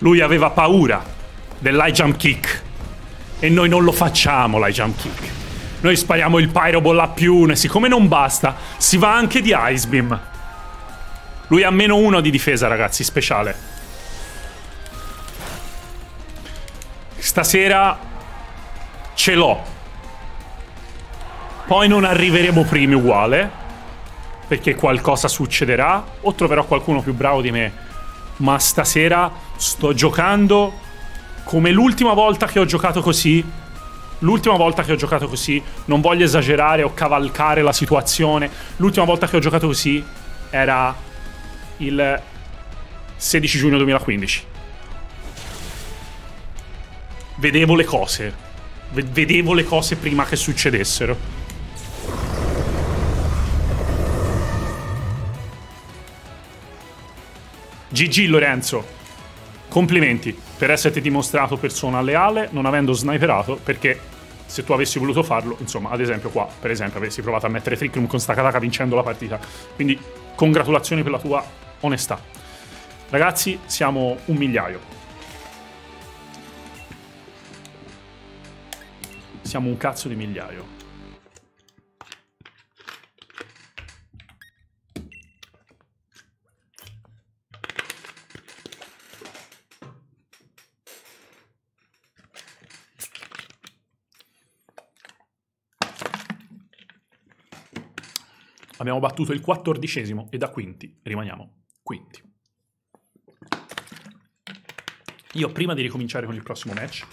Lui aveva paura dell'high jump kick. E noi non lo facciamo l'high jump kick. Noi spariamo il Pyroball a +1 e siccome non basta, si va anche di Ice Beam. Lui ha -1 di difesa, ragazzi, speciale. Stasera ce l'ho. Poi non arriveremo primi uguale, perché qualcosa succederà, o troverò qualcuno più bravo di me. Ma stasera sto giocando come l'ultima volta che ho giocato così. L'ultima volta che ho giocato così, non voglio esagerare o cavalcare la situazione, l'ultima volta che ho giocato così era il 16 giugno 2015. Vedevo le cose. Vedevo le cose prima che succedessero. GG Lorenzo. Complimenti per esserti dimostrato persona leale non avendo sniperato, perché se tu avessi voluto farlo, insomma, ad esempio qua, per esempio, avessi provato a mettere Trick Room con sta Kataka vincendo la partita. Quindi congratulazioni per la tua onestà. Ragazzi, siamo 1 migliaio. Siamo un cazzo di migliaio. Abbiamo battuto il 14° e da quinti rimaniamo quinti. Io prima di ricominciare con il prossimo match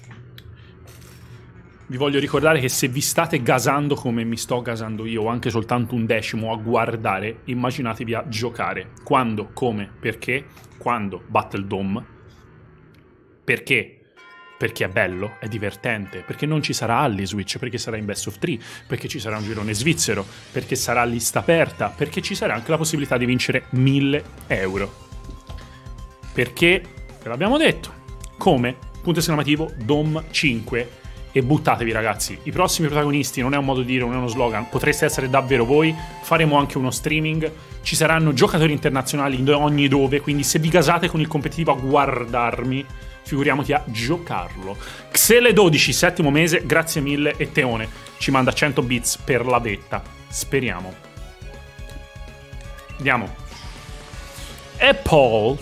vi voglio ricordare che se vi state gasando come mi sto gasando io, o anche soltanto un decimo a guardare, immaginatevi a giocare. Quando, come, perché? Quando Battle Dome. Perché? Perché è bello, è divertente, perché non ci sarà Alli Switch, perché sarà in best of 3, perché ci sarà un girone svizzero, perché sarà lista aperta, perché ci sarà anche la possibilità di vincere 1.000 euro. Perché, ve l'abbiamo detto, come? Punto esclamativo, Dome 5. E buttatevi, ragazzi. I prossimi protagonisti non è un modo di dire, non è uno slogan, potreste essere davvero voi. Faremo anche uno streaming, ci saranno giocatori internazionali in ogni dove, quindi se vi gasate con il competitivo a guardarmi, figuriamoci a giocarlo. Xele 12, 7° mese, grazie mille. E Teone ci manda 100 bits per la vetta. Speriamo. Andiamo. Apple,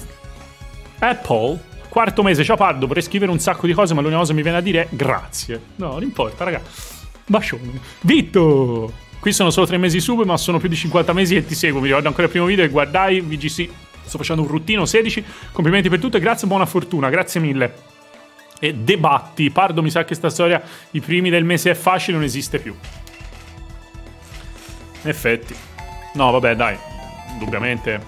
4° mese. Ciao Pardo, vorrei scrivere un sacco di cose, ma l'unica cosa che mi viene a dire è grazie. No, non importa, raga. Bacione. Vitto! Qui sono solo 3 mesi sub, ma sono più di 50 mesi e ti seguo. Mi ricordo ancora il primo video che guardai, VGC. Sto facendo un ruttino 16. Complimenti per tutto e grazie, buona fortuna. Grazie mille. E debatti. Pardo, mi sa che sta storia, i primi del mese è facile, non esiste più. In effetti. No, vabbè, dai. Indubbiamente.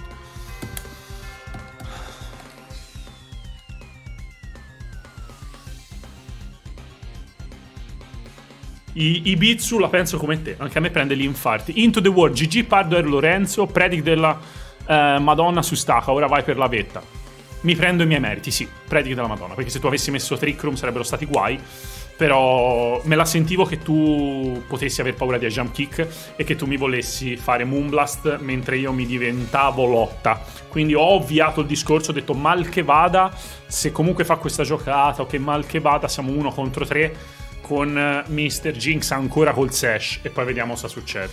I Bitsu la penso come te. Anche a me prende gli infarti. Into the World. GG, Pardo e Lorenzo. Predict della Madonna su Staka. Ora vai per la vetta. Mi prendo i miei meriti, sì. Predict della Madonna. Perché se tu avessi messo Trick Room sarebbero stati guai. Però me la sentivo che tu potessi aver paura di jump kick e che tu mi volessi fare Moonblast mentre io mi diventavo lotta. Quindi ho ovviato il discorso, ho detto mal che vada, se comunque fa questa giocata o che mal che vada siamo 1 contro 3 con Mr. Jinx ancora col Sash e poi vediamo cosa succede.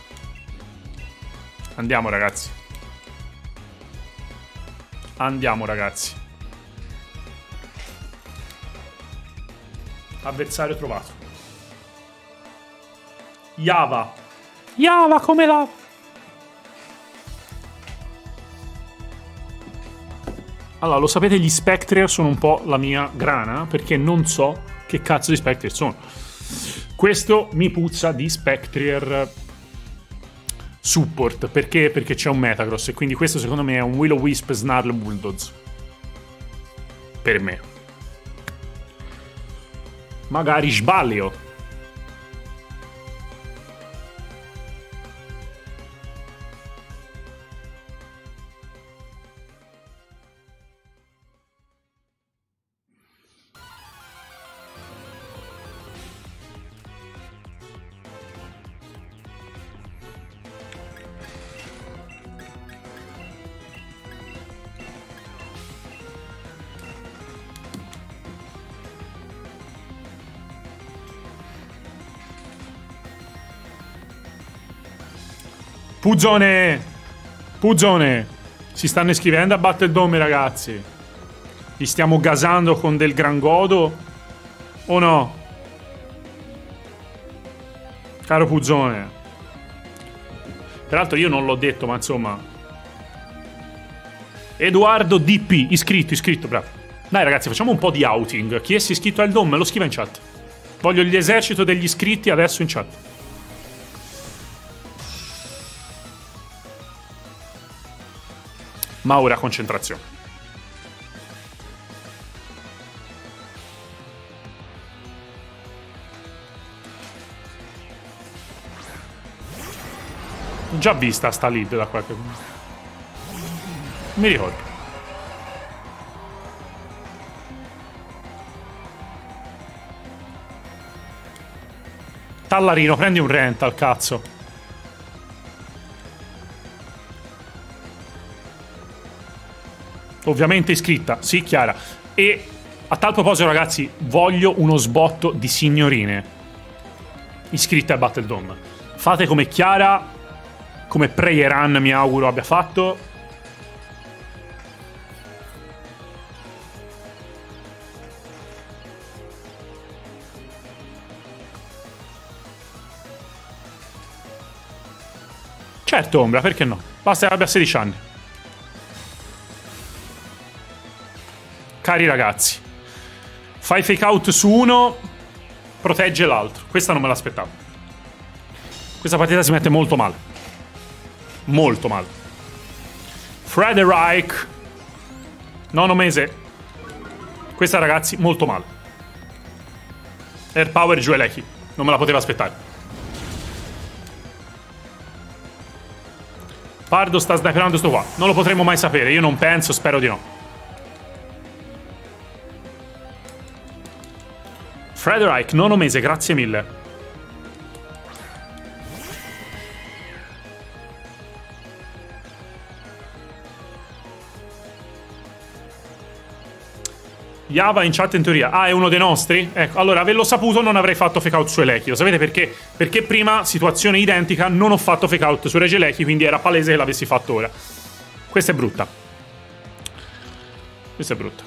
Andiamo ragazzi. Andiamo ragazzi. Avversario trovato. Yava. Yava come la... Allora, lo sapete, gli Spectrier sono un po' la mia grana, perché non so che cazzo di Spectrier sono. Questo mi puzza di Spectrier support. Perché? Perché c'è un Metagross e quindi questo secondo me è un Will-O-Wisp Snarl Bulldogs. Per me. Magari sbaglio. Puzzone! Puzzone! Si stanno iscrivendo a Battle Dome, ragazzi. Li stiamo gasando con del gran godo? O no? Caro Puzzone. Peraltro io non l'ho detto, ma insomma. Edoardo DP, iscritto, bravo. Dai ragazzi, facciamo un po' di outing. Chi è iscritto al Dome lo scriva in chat. Voglio l'esercito degli iscritti adesso in chat. Ma ora concentrazione. Ho già vista sta lead da qualche parte. Mi ricordo. Tallarino, prendi un rental, cazzo. Ovviamente iscritta, sì, Chiara. E a tal proposito, ragazzi, voglio uno sbotto di signorine iscritte a Battle Dome. Fate come Chiara, come Prayeran mi auguro abbia fatto. Certo, Ombra, perché no? Basta che abbia 16 anni. Cari ragazzi, fai fake out su uno, protegge l'altro. Questa non me l'aspettavo. Questa partita si mette molto male. Molto male. Frederick. Nono mese. Questa, ragazzi, molto male. Air Power Jueleki. Non me la poteva aspettare. Pardo sta sniperando sto qua. Non lo potremo mai sapere. Io non penso, spero di no. Frederick, nono mese, grazie mille. Java in chat in teoria. Ah, è uno dei nostri? Ecco, allora, averlo saputo non avrei fatto fake out su Eleki. Lo sapete perché? Perché prima, situazione identica, non ho fatto fake out su Rege Eleki, quindi era palese che l'avessi fatto ora. Questa è brutta. Questa è brutta.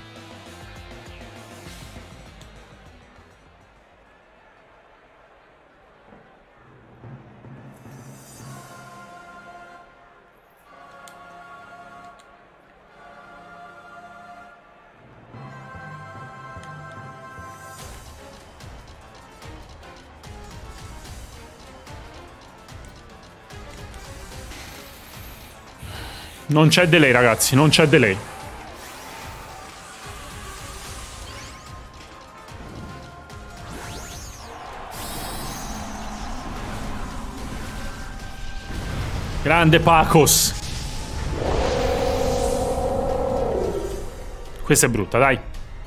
Non c'è delay, ragazzi, non c'è delay. Grande Pacos. Questa è brutta, dai.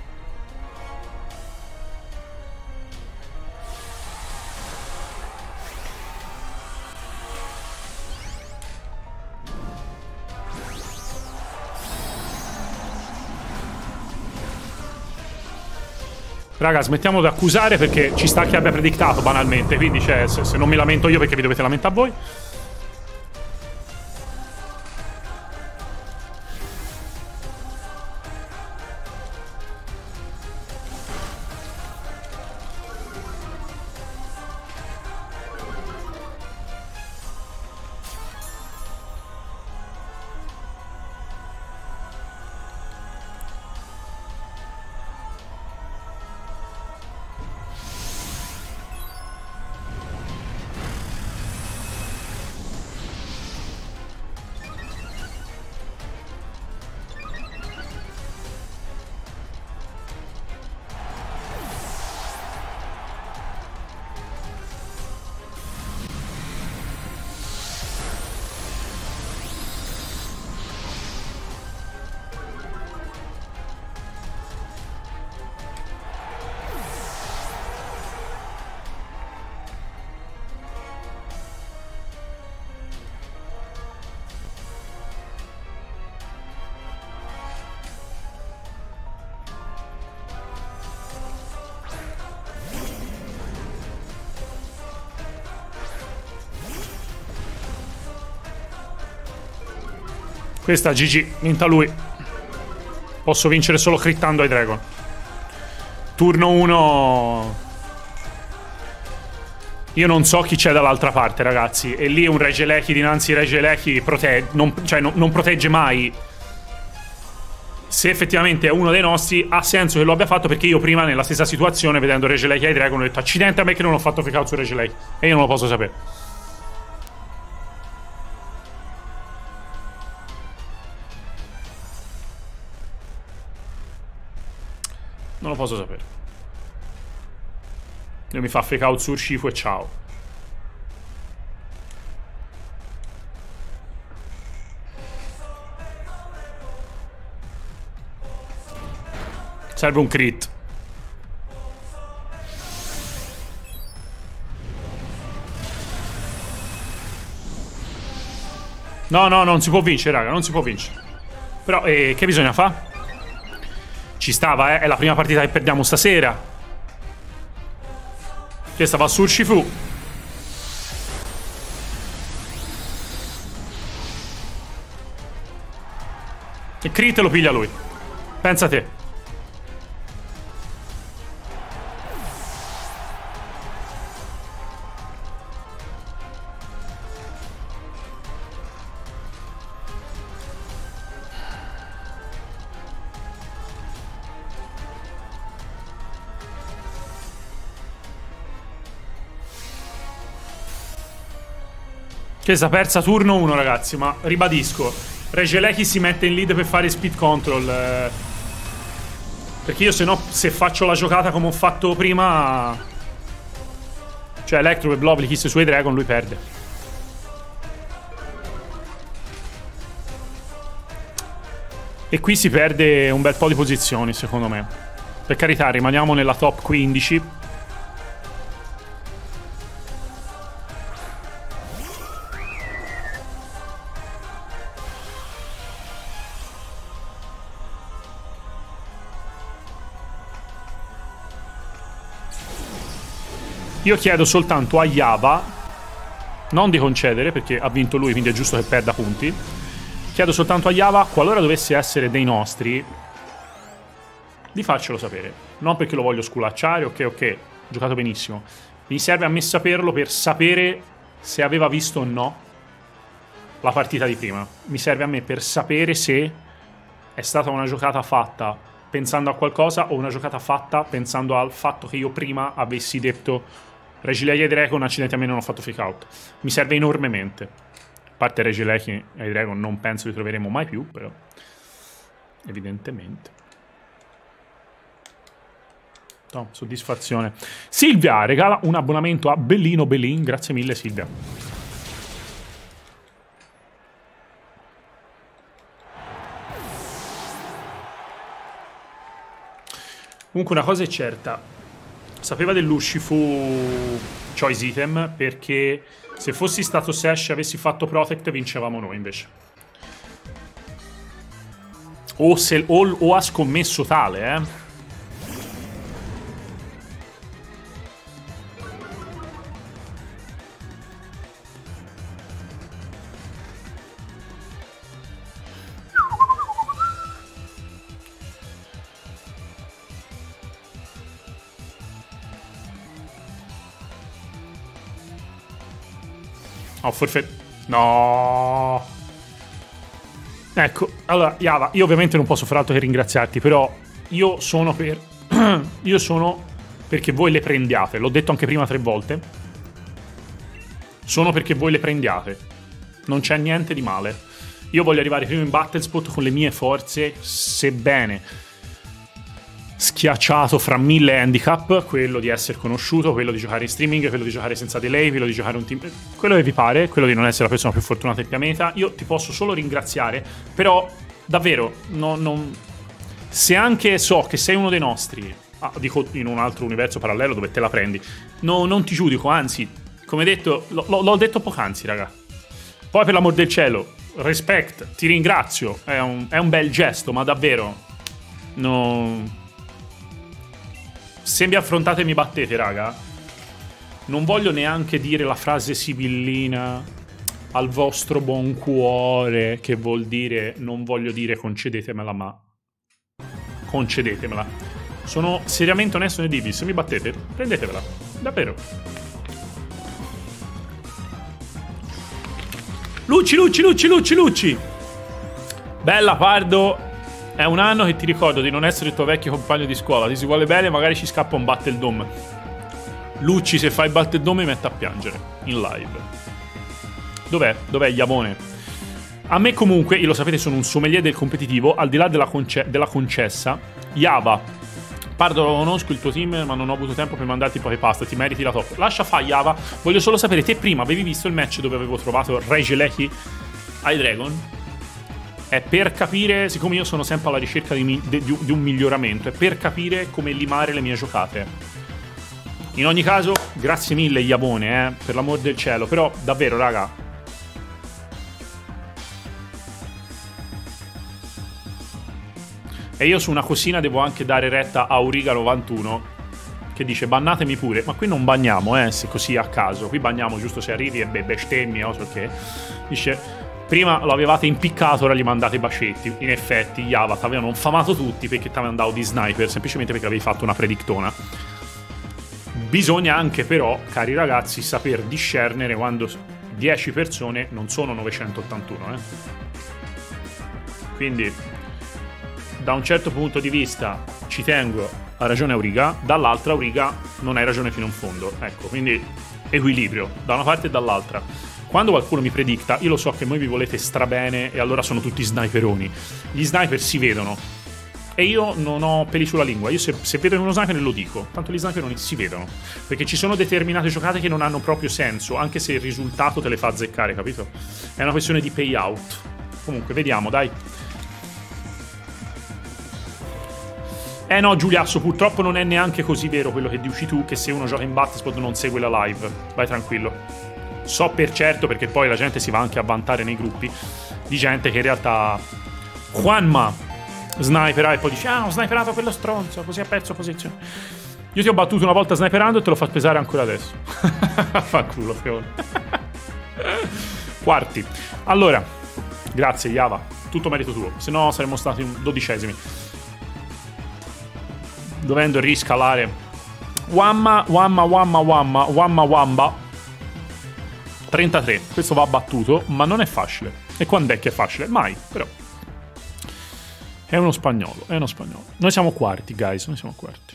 Raga, smettiamo di accusare perché ci sta chi abbia predictato banalmente. Quindi, cioè, se non mi lamento io, perché vi dovete lamentare voi? Questa GG, vinta lui. Posso vincere solo crittando ai Dragon. Turno 1. Io non so chi c'è dall'altra parte, ragazzi. E lì un Regieleki dinanzi ai Regieleki non protegge mai. Se effettivamente è uno dei nostri, ha senso che lo abbia fatto, perché io prima, nella stessa situazione, vedendo Regieleki ai Dragon, ho detto accidente a me che non ho fatto fake out su Regieleki. E io non lo posso sapere. Non lo posso sapere. Io mi fa fake out su Urshifu e ciao. Serve un crit. No, no, non si può vincere, raga, non si può vincere. Però, che bisogna fare? Ci stava, è la prima partita che perdiamo stasera. Questa va su Urshifu. E crit lo piglia lui. Pensa a te. Questa persa turno 1, ragazzi, ma ribadisco, Regieleki si mette in lead per fare speed control, perché io se faccio la giocata come ho fatto prima, cioè Electro e Blovely Kiss sui Dragon, lui perde. E qui si perde un bel po' di posizioni, secondo me. Per carità, rimaniamo nella top 15. Io chiedo soltanto a Yava, non di concedere, perché ha vinto lui, quindi è giusto che perda punti. Chiedo soltanto a Yava, qualora dovesse essere dei nostri, di farcelo sapere. Non perché lo voglio sculacciare, ok, giocato benissimo. Mi serve a me saperlo per sapere se aveva visto o no la partita di prima. Mi serve a me per sapere se è stata una giocata fatta pensando a qualcosa o una giocata fatta pensando al fatto che io prima avessi detto Regieleki ai Dragon, accidenti a me non ho fatto fake out. Mi serve enormemente. A parte Regieleki ai Dragon non penso li troveremo mai più, però evidentemente. No, soddisfazione. Silvia regala un abbonamento a Bellino Bellin. Grazie mille, Silvia. Comunque una cosa è certa. Sapeva dell'Urshifu Choice Item, perché se fossi stato Sash e avessi fatto Protect vincevamo noi invece. O ha scommesso tale, Oh, forfait. No. Ecco, allora, Yava, io ovviamente non posso fare altro che ringraziarti, però io sono per... io sono perché voi le prendiate. L'ho detto anche prima 3 volte. Sono perché voi le prendiate. Non c'è niente di male. Io voglio arrivare prima in Battlespot con le mie forze, sebbene schiacciato fra 1000 handicap, quello di essere conosciuto, quello di giocare in streaming, quello di giocare senza delay, quello di giocare un team, quello che vi pare, quello di non essere la persona più fortunata del pianeta. Io ti posso solo ringraziare, però davvero se anche so che sei uno dei nostri, dico in un altro universo parallelo dove te la prendi, non ti giudico, anzi, come detto, l'ho detto poc'anzi, raga. Poi per l'amor del cielo, respect, ti ringrazio, è un bel gesto, ma davvero se mi affrontate e mi battete, raga, non voglio neanche dire la frase sibillina. al vostro buon cuore, che vuol dire, non voglio dire concedetemela, ma concedetemela. Sono seriamente onesto nel dirvi, se mi battete, prendetevela, davvero. Lucci, Lucci, Lucci, Lucci, Lucci! Bella, Pardo! È un anno che ti ricordo di non essere il tuo vecchio compagno di scuola. Ti si vuole bene, magari ci scappa un Battle Dome. Lucci, se fai Battle Dome mi metto a piangere in live. Dov'è? Dov'è Iavone? A me comunque, io lo sapete, sono un sommelier del competitivo. Al di là della concessa, Iava, Pardo, lo conosco il tuo team, ma non ho avuto tempo per mandarti poche pasta. Ti meriti la top. Lascia fa, Iava. Voglio solo sapere, te prima avevi visto il match dove avevo trovato Regeleki ai Dragon? È per capire, siccome io sono sempre alla ricerca di un miglioramento, è per capire come limare le mie giocate. In ogni caso, grazie mille Iavone, per l'amor del cielo. Però, davvero, raga. E io su una cosina devo anche dare retta a Auriga91, che dice bannatemi pure. Ma qui non banniamo, se così a caso. Qui banniamo giusto se arrivi e bestemmi o so che. Dice... Prima lo avevate impiccato, ora gli mandate i bacetti. In effetti, Java t'avevano infamato tutti perché ti avevano dato di sniper, semplicemente perché avevi fatto una predictona. Bisogna anche però, cari ragazzi, saper discernere quando 10 persone non sono 981, Quindi, da un certo punto di vista, ci tengo a ragione Auriga, dall'altra Auriga non hai ragione fino in fondo. Ecco, quindi equilibrio, da una parte e dall'altra. Quando qualcuno mi predicta, io lo so che voi vi volete strabene e allora sono tutti sniperoni. Gli sniper si vedono. E io non ho peli sulla lingua. Io se vedo uno sniper lo dico. Tanto gli sniperoni si vedono. Perché ci sono determinate giocate che non hanno proprio senso, anche se il risultato te le fa azzeccare, capito? È una questione di payout. Comunque, vediamo, dai. No, Giuliasso, purtroppo non è neanche così vero quello che dici tu, che se uno gioca in Battlefield non segue la live. Vai tranquillo. So per certo, perché poi la gente si va anche a vantare nei gruppi di gente che in realtà Juanma snipera e poi dice ho sniperato quello stronzo, così ha perso posizione. Io ti ho battuto una volta sniperando e te lo fa pesare ancora adesso. Fanculo, fione. Quarti. Allora, grazie Java, tutto merito tuo, se no saremmo stati 12esimi. Dovendo riscalare Wamma 33, questo va battuto, ma non è facile. E quando è che è facile? Mai, però. È uno spagnolo, è uno spagnolo. Noi siamo quarti, guys, noi siamo quarti.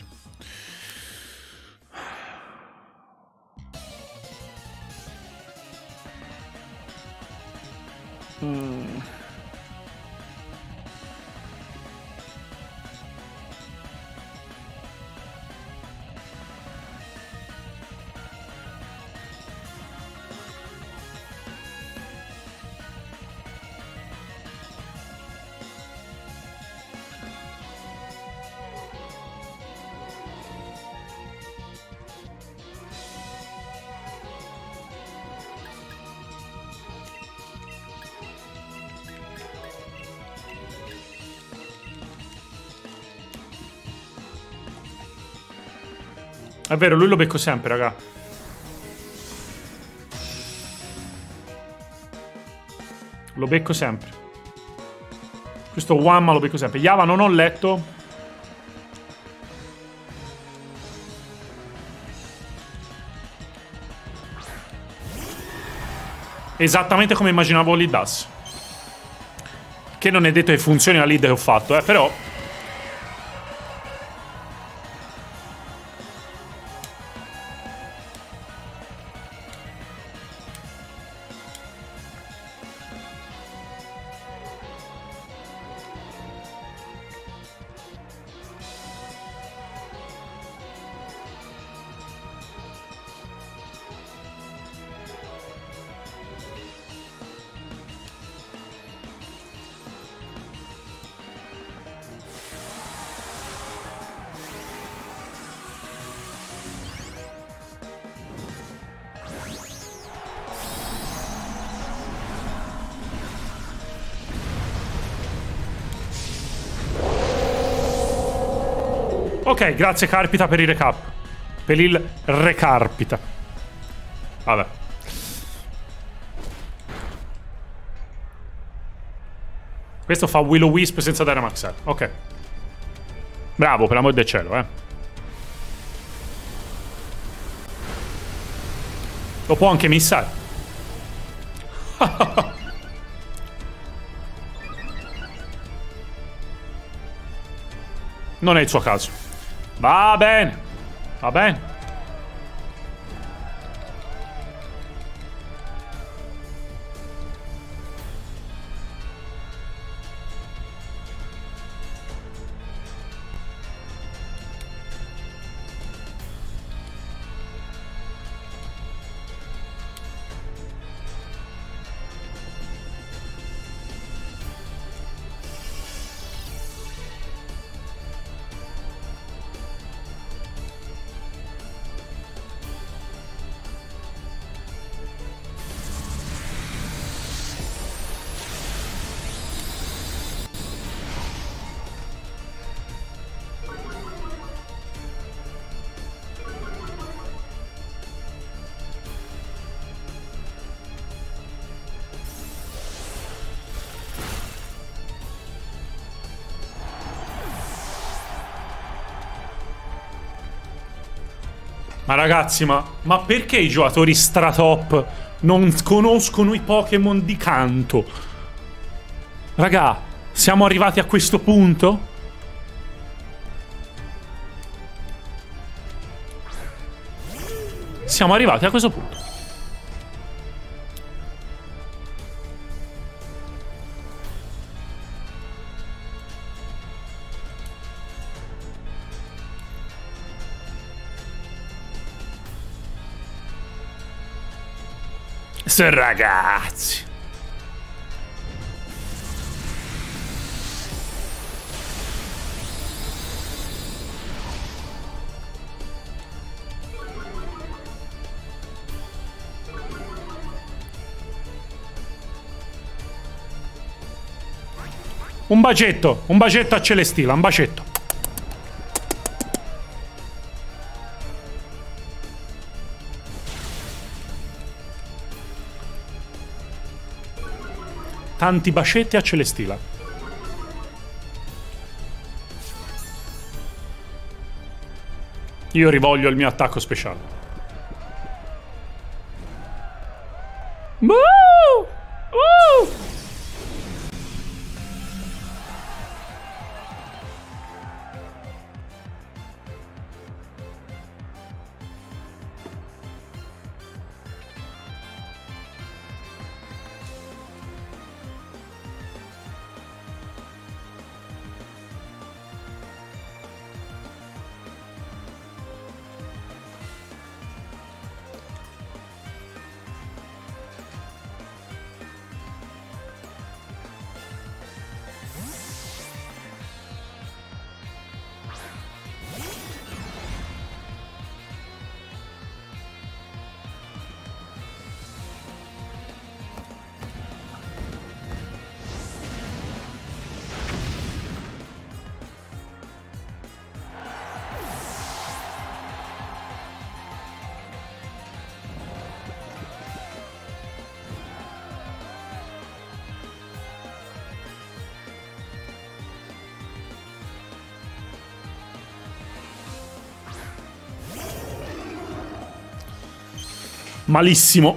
È vero, lui lo becco sempre, raga. Lo becco sempre. Questo Wamma lo becco sempre. Java non ho letto. Esattamente come immaginavo lead das. Che non è detto che funzioni la lead che ho fatto, però... Ok, grazie Carpita per il recap. Per il recarpita. Vabbè. Questo fa Will-O-Wisp senza Dynamaxare. Ok. Bravo, per l'amor del cielo, Lo può anche missare. Non è il suo caso. Va bene. Va bene. Ma ragazzi, ma perché i giocatori stratop non conoscono i Pokémon di canto? Raga, siamo arrivati a questo punto? Siamo arrivati a questo punto. Ragazzi, un bacetto a Celestila, un bacetto. Tanti bacetti a Celestila. Io rivoglio il mio attacco speciale. Malissimo.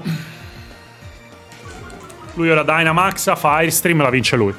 Lui ora Dynamaxa, fa Airstream e la vince lui.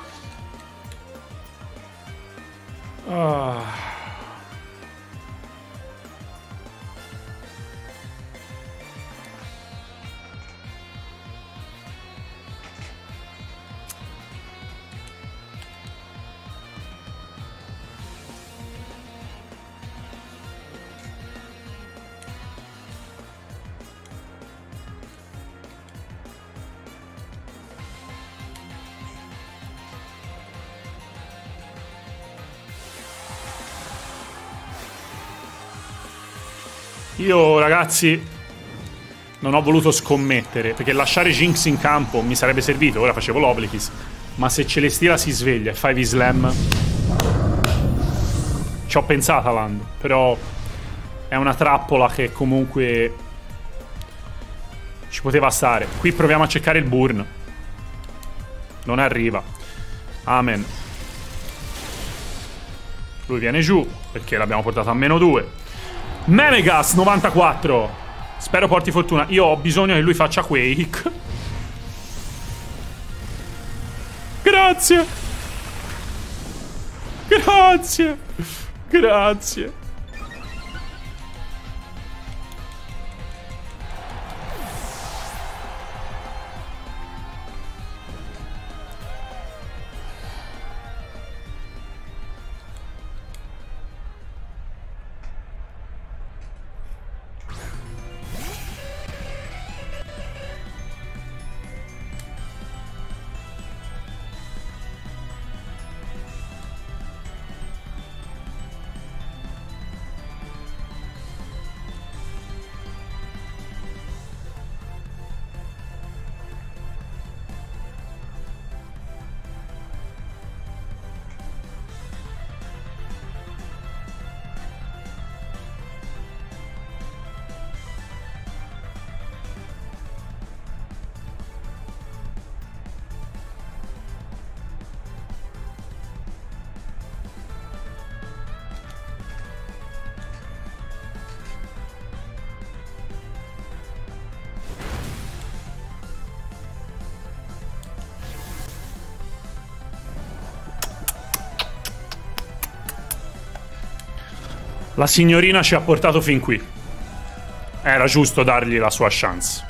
Io, ragazzi, non ho voluto scommettere, perché lasciare Jinx in campo mi sarebbe servito, ora facevo l'Oblikis. Ma se Celestila si sveglia e fa i Slam, ci ho pensato, Lando, però è una trappola che comunque ci poteva stare. Qui proviamo a cercare il burn. Non arriva. Amen. Lui viene giù, perché l'abbiamo portato a -2. Memegas 94. Spero porti fortuna. Io ho bisogno che lui faccia Quake. Grazie. Grazie. Grazie. La signorina ci ha portato fin qui. Era giusto dargli la sua chance.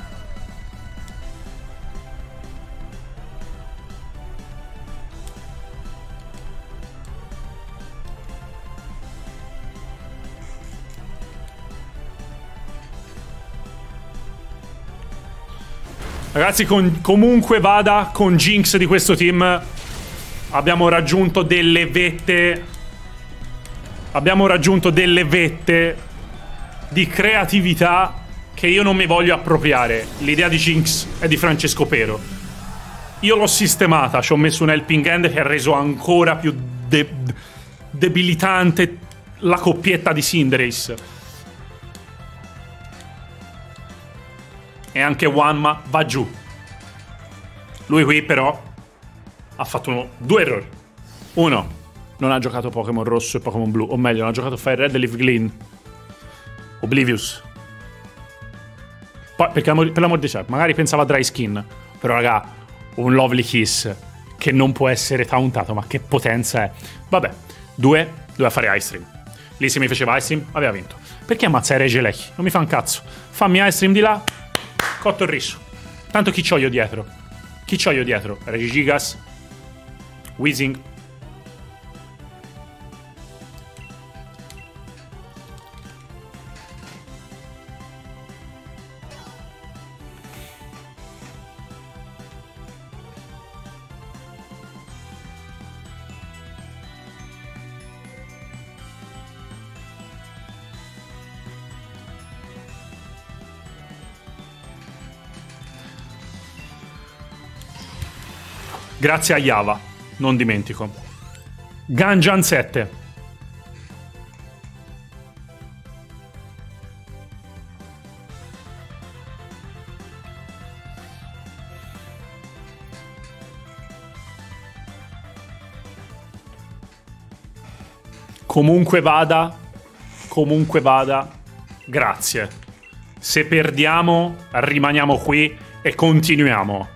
Ragazzi, comunque vada, con Jinx di questo team abbiamo raggiunto delle vette. Abbiamo raggiunto delle vette di creatività che io non mi voglio appropriare. L'idea di Jinx è di Francesco Pero. Io l'ho sistemata, ci ho messo un helping hand che ha reso ancora più debilitante la coppietta di Cinderace. E anche Wanma va giù. Lui qui però ha fatto due errori. Uno, non ha giocato Pokémon rosso e Pokémon blu. O meglio, non ha giocato Fire Red e Leaf Green. Oblivious. Poi, perché per l'amor di cielo, magari pensava a Dry Skin. Però, raga, un Lovely Kiss che non può essere tauntato. Ma che potenza è. Vabbè, doveva fare Ice Stream. Lì se mi faceva Ice Stream, aveva vinto. Perché ammazzare Regelecchi? Non mi fa un cazzo. Fammi Ice Stream di là, cotto il riso. Tanto chi c'ho io dietro? Chi c'ho io dietro? Regigigas, Weezing. Grazie a Java, non dimentico. Ganjan 7. Comunque vada, grazie. Se perdiamo, rimaniamo qui e continuiamo.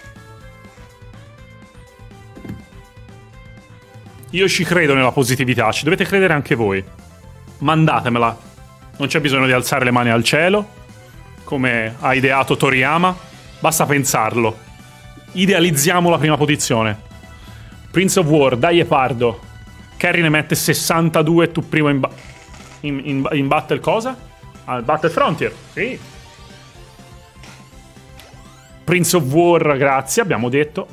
Io ci credo nella positività, ci dovete credere anche voi. Mandatemela. Non c'è bisogno di alzare le mani al cielo, come ha ideato Toriyama. Basta pensarlo. Idealizziamo la prima posizione. Prince of War, dai Epardo. Carry ne mette 62 e tu primo in Battle cosa? Ah, Battle Frontier, sì. Prince of War, grazie, abbiamo detto.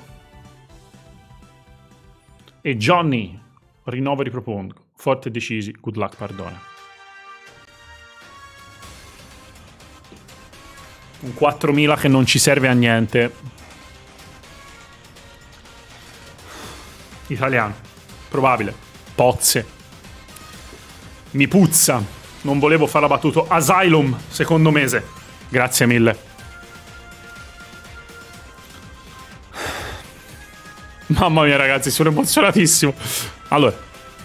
E Johnny, rinnovo e ripropongo. Forte e decisi, good luck, pardona. Un 4000 che non ci serve a niente. Italiano, probabile. Pozze. Mi puzza. Non volevo farla battuto. Asylum, secondo mese. Grazie mille. Mamma mia, ragazzi, sono emozionatissimo. Allora.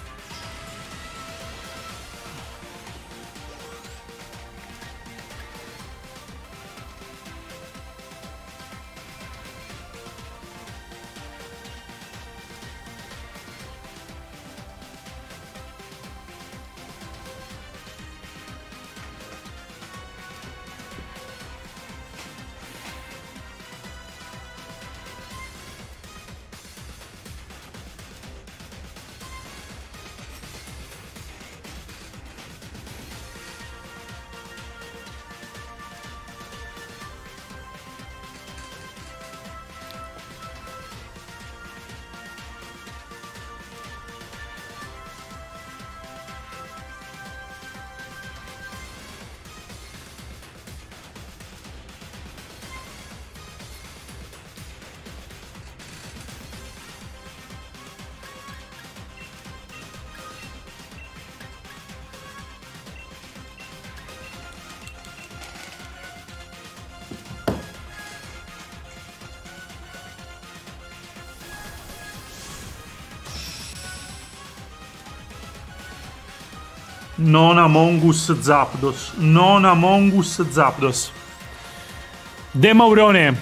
Non Among Us Zapdos. Non Among Us Zapdos. De Maurone.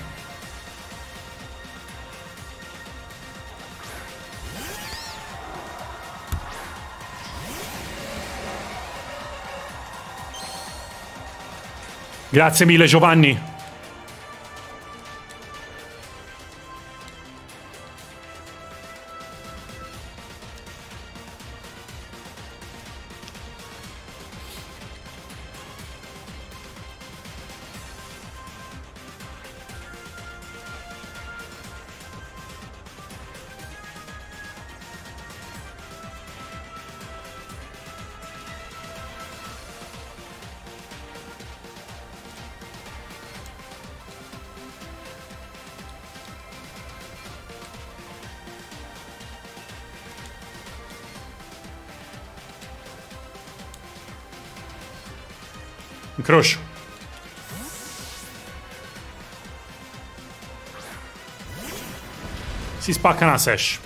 Grazie mille, Giovanni. Incrocio. Si spacca una Sash.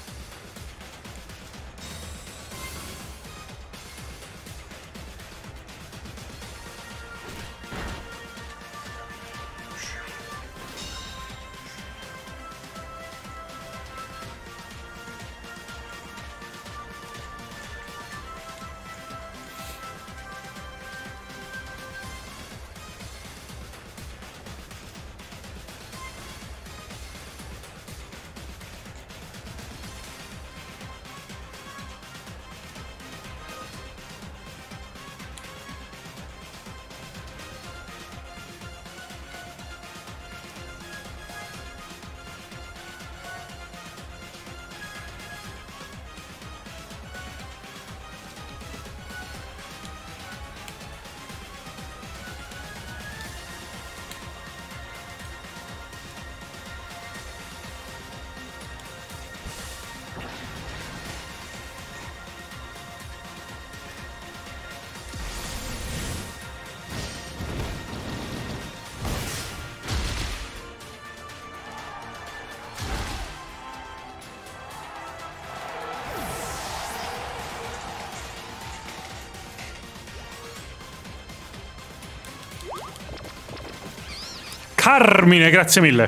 Carmine, grazie mille.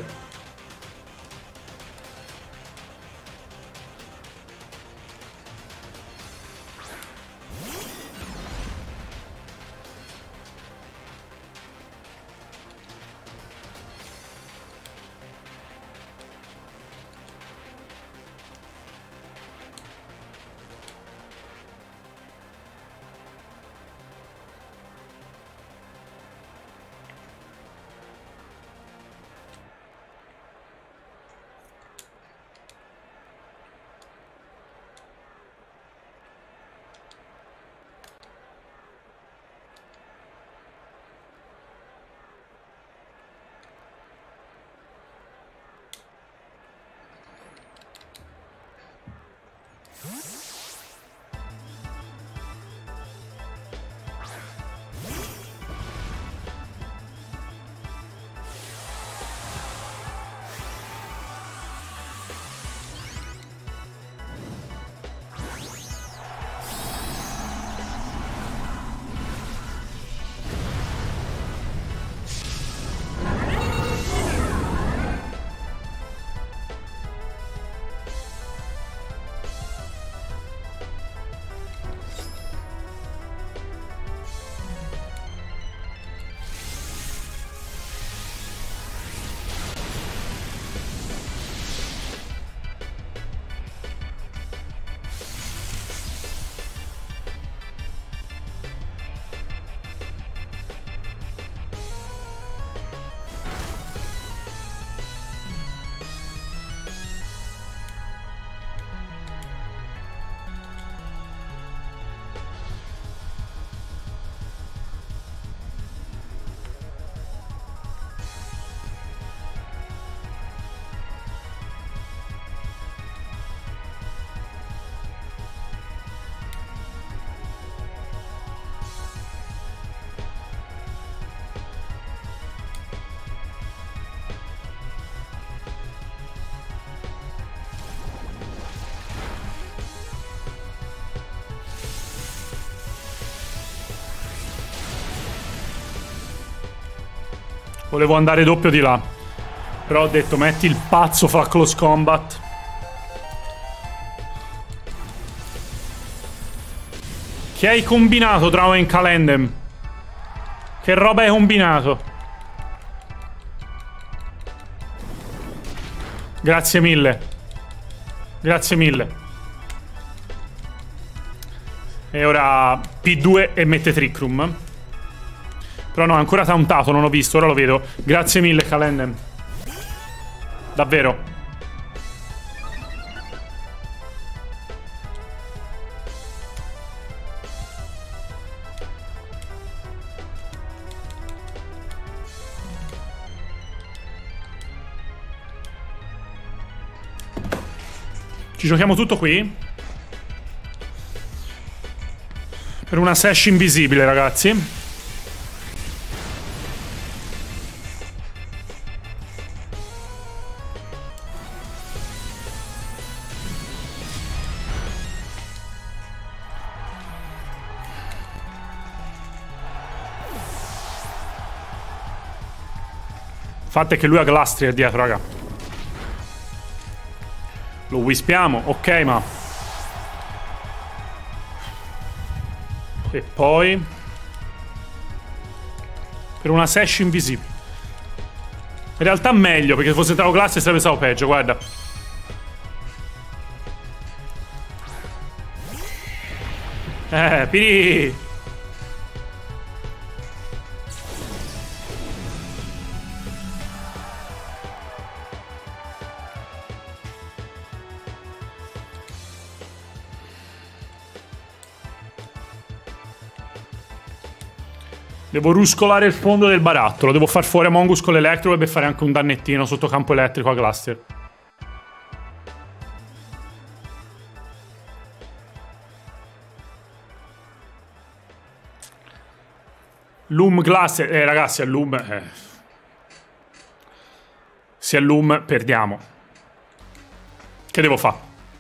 Volevo andare doppio di là. Però ho detto, metti il pazzo, fa close combat. Che hai combinato, Trauen Calendem? Che roba hai combinato? Grazie mille. Grazie mille. E ora P2 e mette Trick Room. Però no, ancora tauntato, non l'ho visto, ora lo vedo. Grazie mille, Calendem. Davvero. Ci giochiamo tutto qui. Per una Sash invisibile, ragazzi. Il fatto è che lui ha Glastria dietro, raga. Lo wispiamo, ok, ma... E poi... Per una Sash invisibile. In realtà meglio, perché se fosse entrato Glastria sarebbe stato peggio, guarda. Piri! Devo ruscolare il fondo del barattolo. Devo far fuori Among Us con l'elettro. Dovrebbe fare anche un dannettino sotto campo elettrico a Glaster. Loom Glaster. Ragazzi, a Loom... Se a Loom perdiamo. Che devo fare?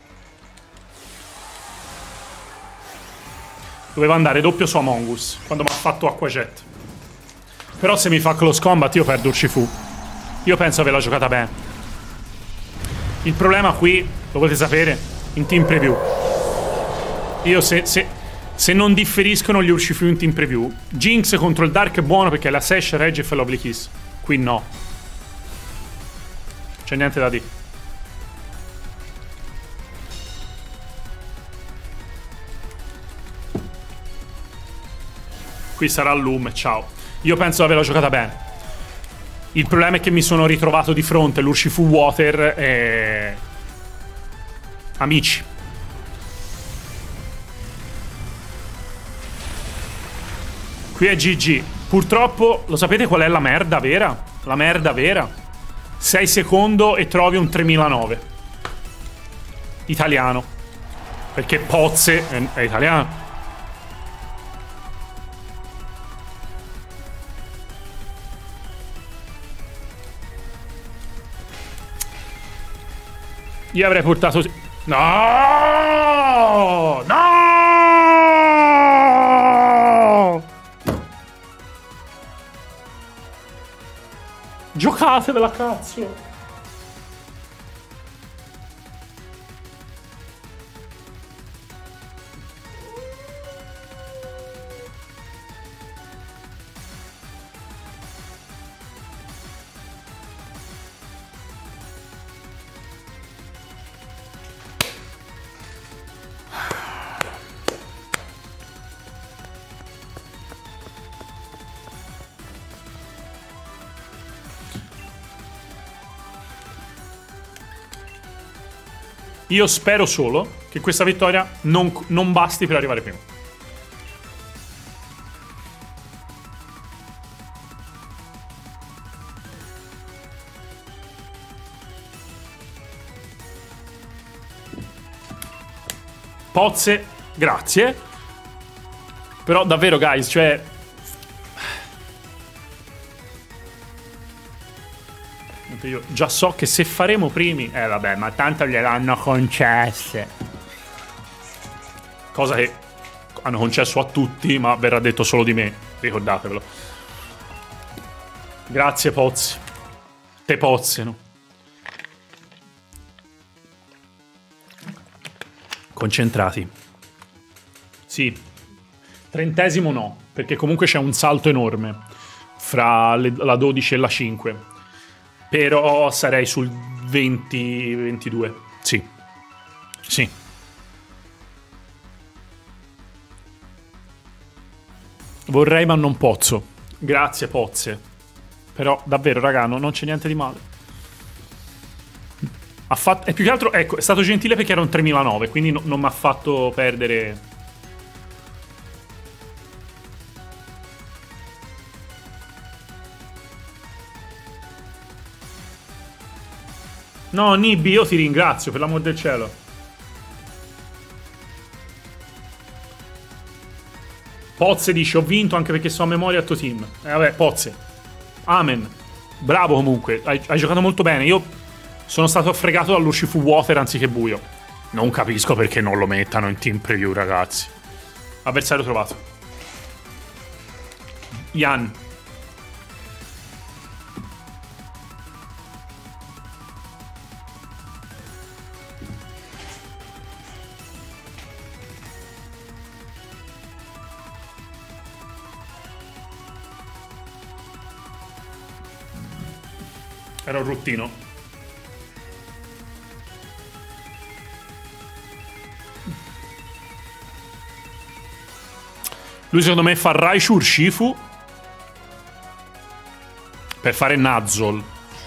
Doveva andare doppio su Among Us quando mi ha fatto Acquajet. Però se mi fa close combat io perdo Urshifu. Io penso averla giocata bene. Il problema qui, lo volete sapere? In team preview. Io se non differiscono gli Urshifu in team preview, Jinx contro il Dark è buono perché la Sash regge e fa Lovely Kiss. Qui no. C'è niente da dire. Qui sarà Loom, ciao. Io penso di averla giocata bene. Il problema è che mi sono ritrovato di fronte l'Urshifu Water e... Amici. Qui è GG. Purtroppo, lo sapete qual è la merda vera? La merda vera? 6 secondi e trovi un 3009. Italiano. Perché Pozze è italiano. Io avrei portato... No! No! Giocatevela, cazzo! Io spero solo che questa vittoria non basti per arrivare primo. Pozze, grazie. Però davvero, guys, cioè... Io già so che se faremo primi... vabbè, ma tanto gliel'hanno concesse. Cosa che hanno concesso a tutti, ma verrà detto solo di me. Ricordatevelo. Grazie, Pozzi. Te pozzino. Concentrati. Sì. 30° no, perché comunque c'è un salto enorme fra la 12 e la 5. Però sarei sul 20-22. Sì. Sì. Vorrei ma non pozzo. Grazie, Pozze. Però davvero, raga, non c'è niente di male. E più che altro, ecco, è stato gentile perché era un 3009, quindi non mi ha fatto perdere. No, Nibbi, io ti ringrazio, per l'amor del cielo. Pozze dice, ho vinto anche perché so a memoria il tuo team. Vabbè, Pozze. Amen. Bravo comunque, hai giocato molto bene. Io sono stato fregato dall'Urshifu Water anziché buio. Non capisco perché non lo mettano in team preview, ragazzi. Avversario trovato. Yan. Era un ruttino. Lui secondo me fa Raichu Urshifu per fare Nuzzle.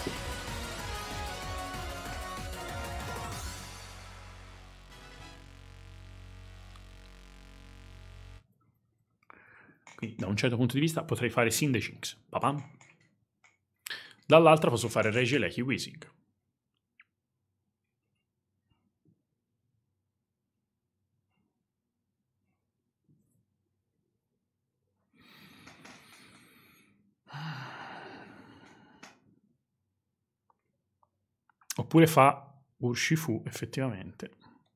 Quindi da un certo punto di vista potrei fare Sindexinx. Papam. Dall'altra posso fare Regieleki Weezing. Oppure fa Urshifu, effettivamente.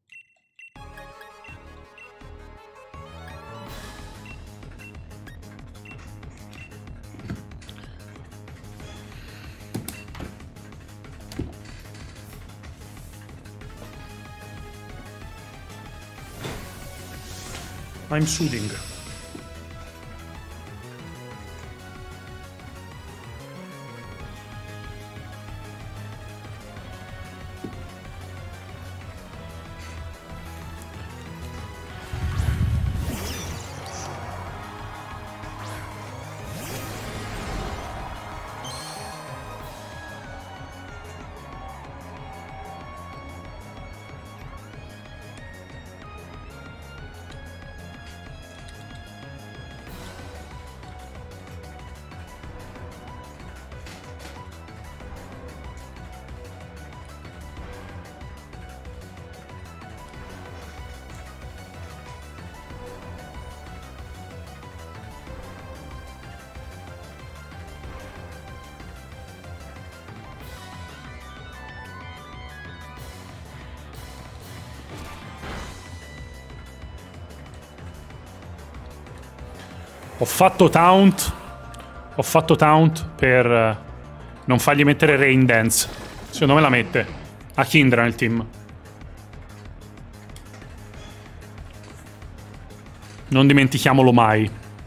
I'm soothing. Ho fatto taunt per non fargli mettere Rain Dance. Secondo me la mette. Ha Kindra nel team. Non dimentichiamolo mai.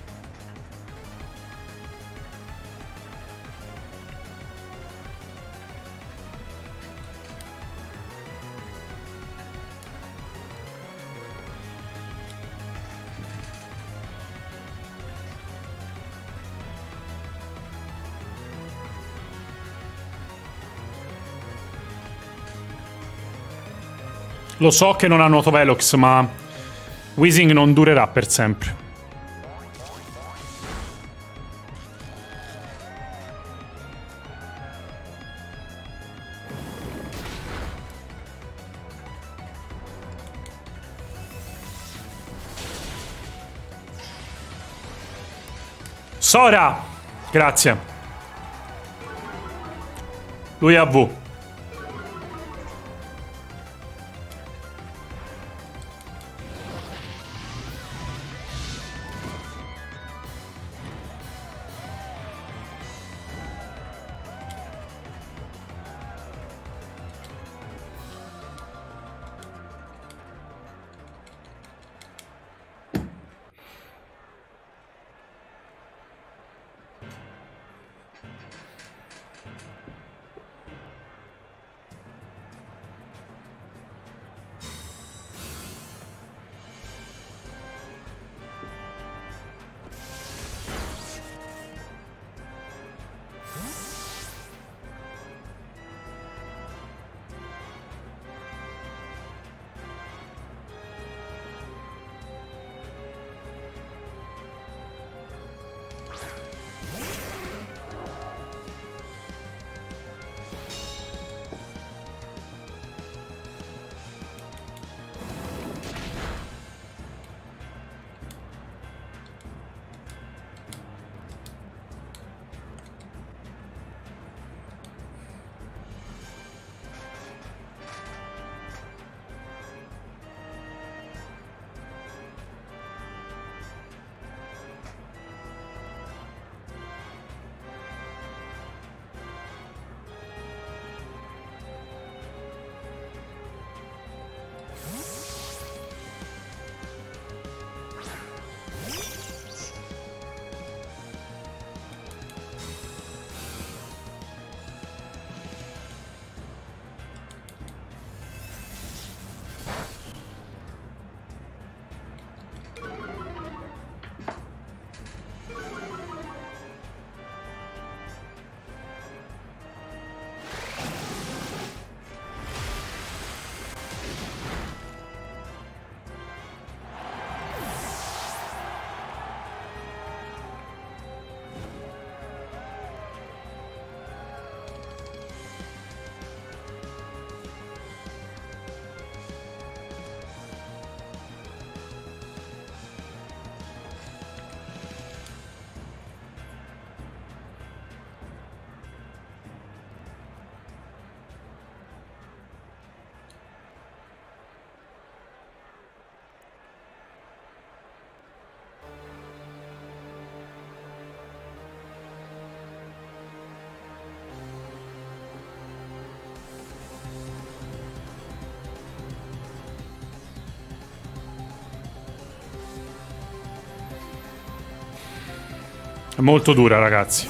Lo so che non ha nuoto Velox, ma Weezing non durerà per sempre. Sora! Grazie. Lui è a V. È molto dura, ragazzi.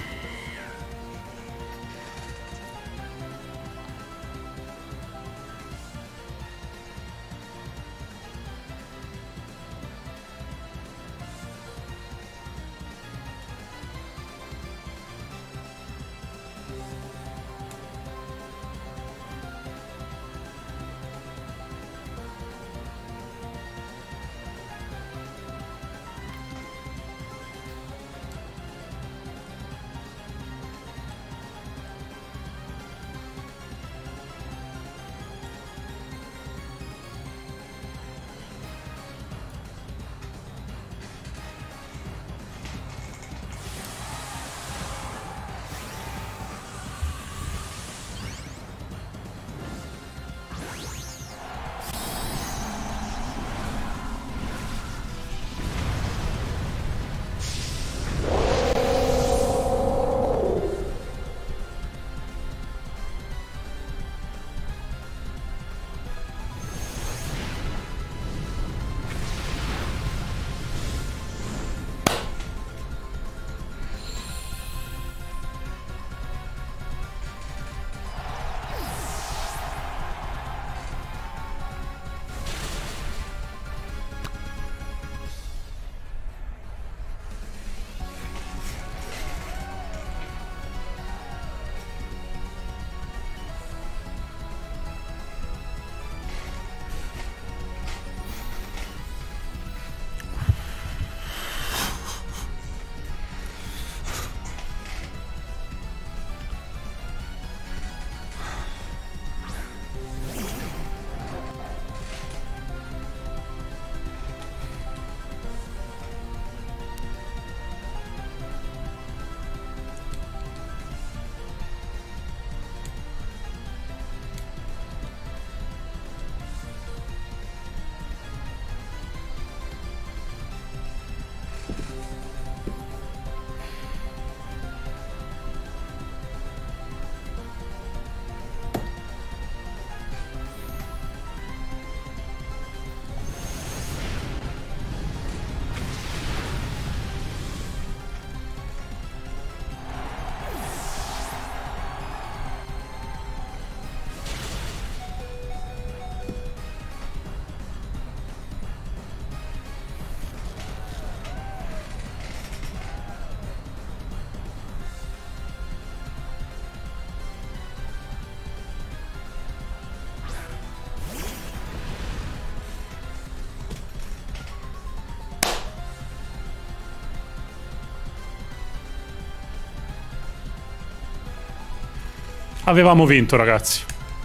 Avevamo vinto, ragazzi.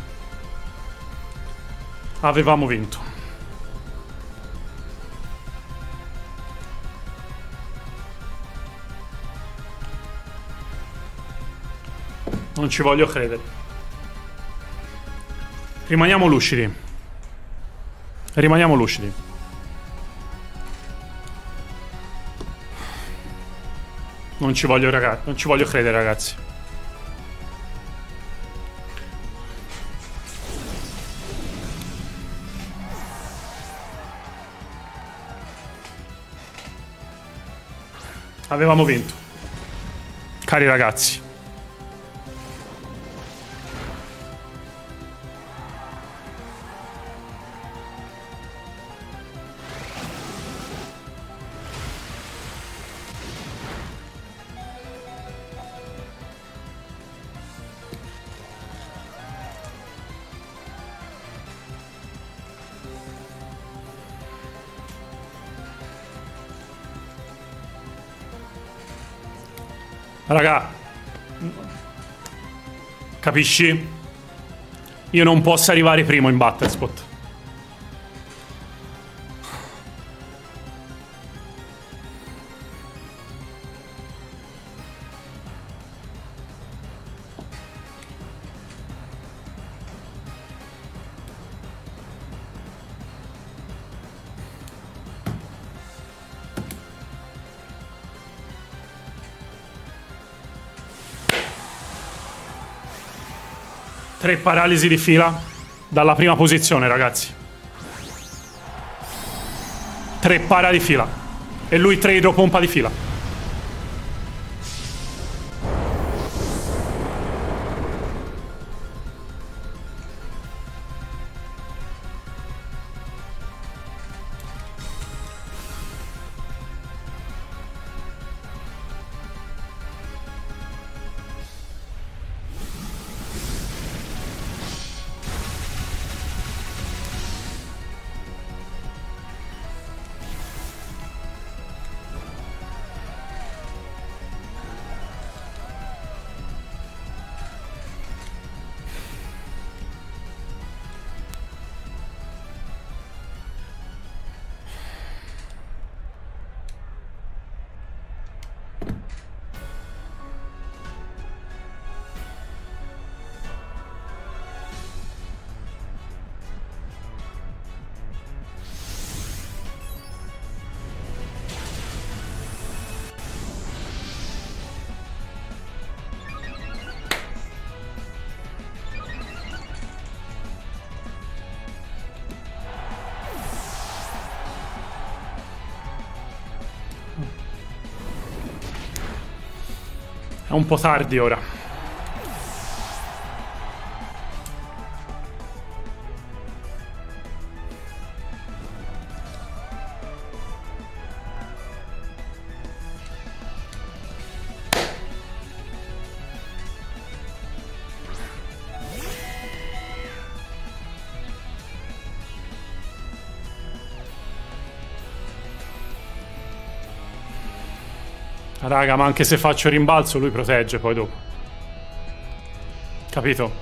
Avevamo vinto. Non ci voglio credere. Rimaniamo lucidi. Rimaniamo lucidi. Non ci voglio credere, ragazzi. Avevamo vinto. Cari ragazzi. Raga, capisci? Io non posso arrivare primo in battle spot. Tre paralisi di fila dalla prima posizione, ragazzi. 3 para di fila. E lui 3 idropompa di fila. È un po' tardi ora. Raga, ma anche se faccio rimbalzo lui protegge poi dopo. Capito?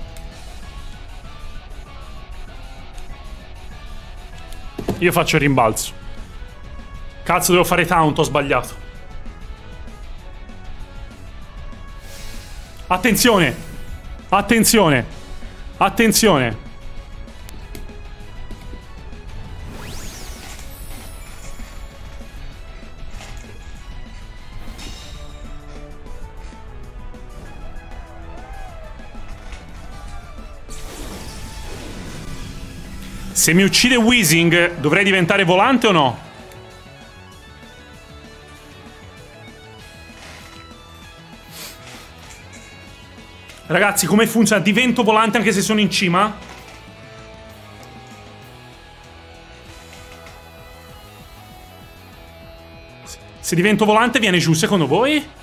Io faccio il rimbalzo. Cazzo, devo fare taunt, ho sbagliato. Attenzione! Attenzione! Attenzione! Se mi uccide Weezing, dovrei diventare volante o no? Ragazzi, come funziona? Divento volante anche se sono in cima? Se divento volante viene giù, secondo voi?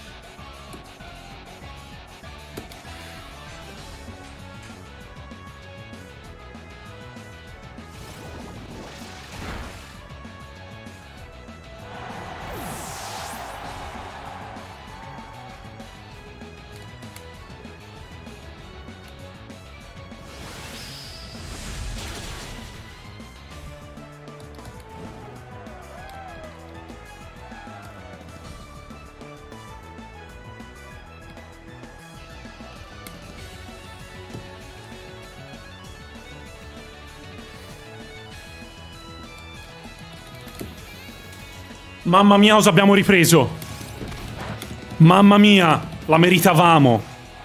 Mamma mia, cosa abbiamo ripreso? Mamma mia, la meritavamo.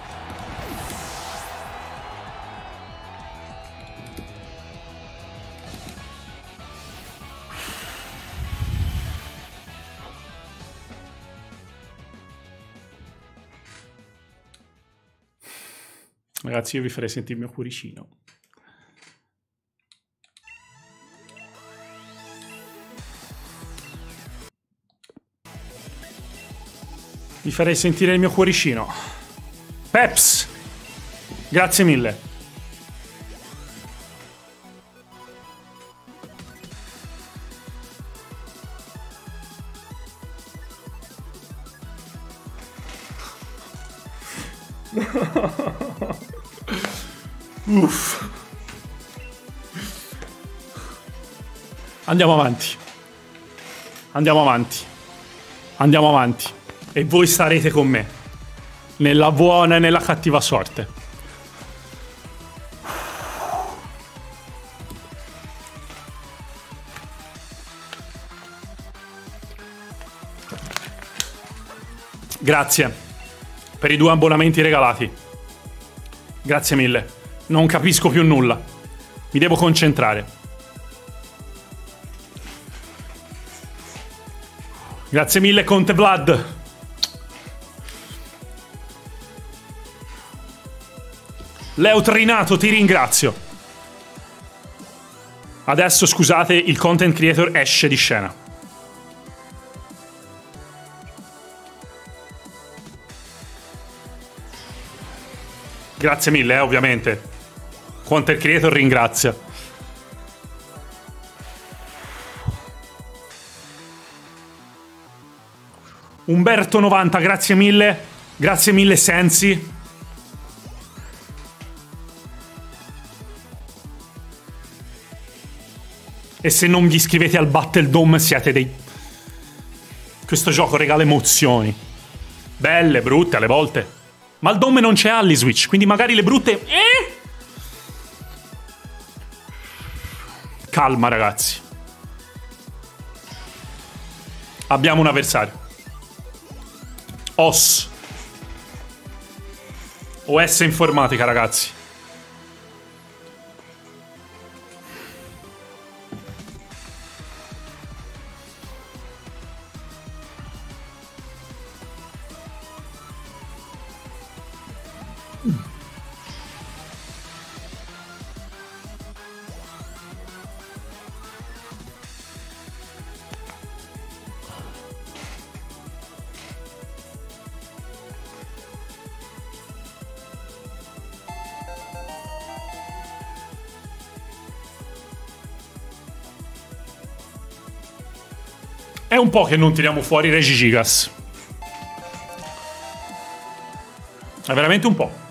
Ragazzi, io vi farei sentire il mio cuoricino. Vi farei sentire il mio cuoricino. Peps! Grazie mille. Uff. Andiamo avanti. Andiamo avanti. Andiamo avanti. E voi starete con me, nella buona e nella cattiva sorte. Grazie per i 2 abbonamenti regalati. Grazie mille. Non capisco più nulla. Mi devo concentrare. Grazie mille, Conte Vlad. Leo Trinato, ti ringrazio. Adesso, scusate, il content creator esce di scena. Grazie mille, ovviamente. Content creator ringrazia. Umberto 90, grazie mille. Grazie mille, Sensi. E se non vi iscrivete al Battle Dome siete dei... Questo gioco regala emozioni. Belle, brutte alle volte. Ma il Dome non c'è Alli Switch, quindi magari le brutte... Calma, ragazzi. Abbiamo un avversario. OS Informatica, ragazzi. È un po' che non tiriamo fuori Regigigas. È veramente un po'.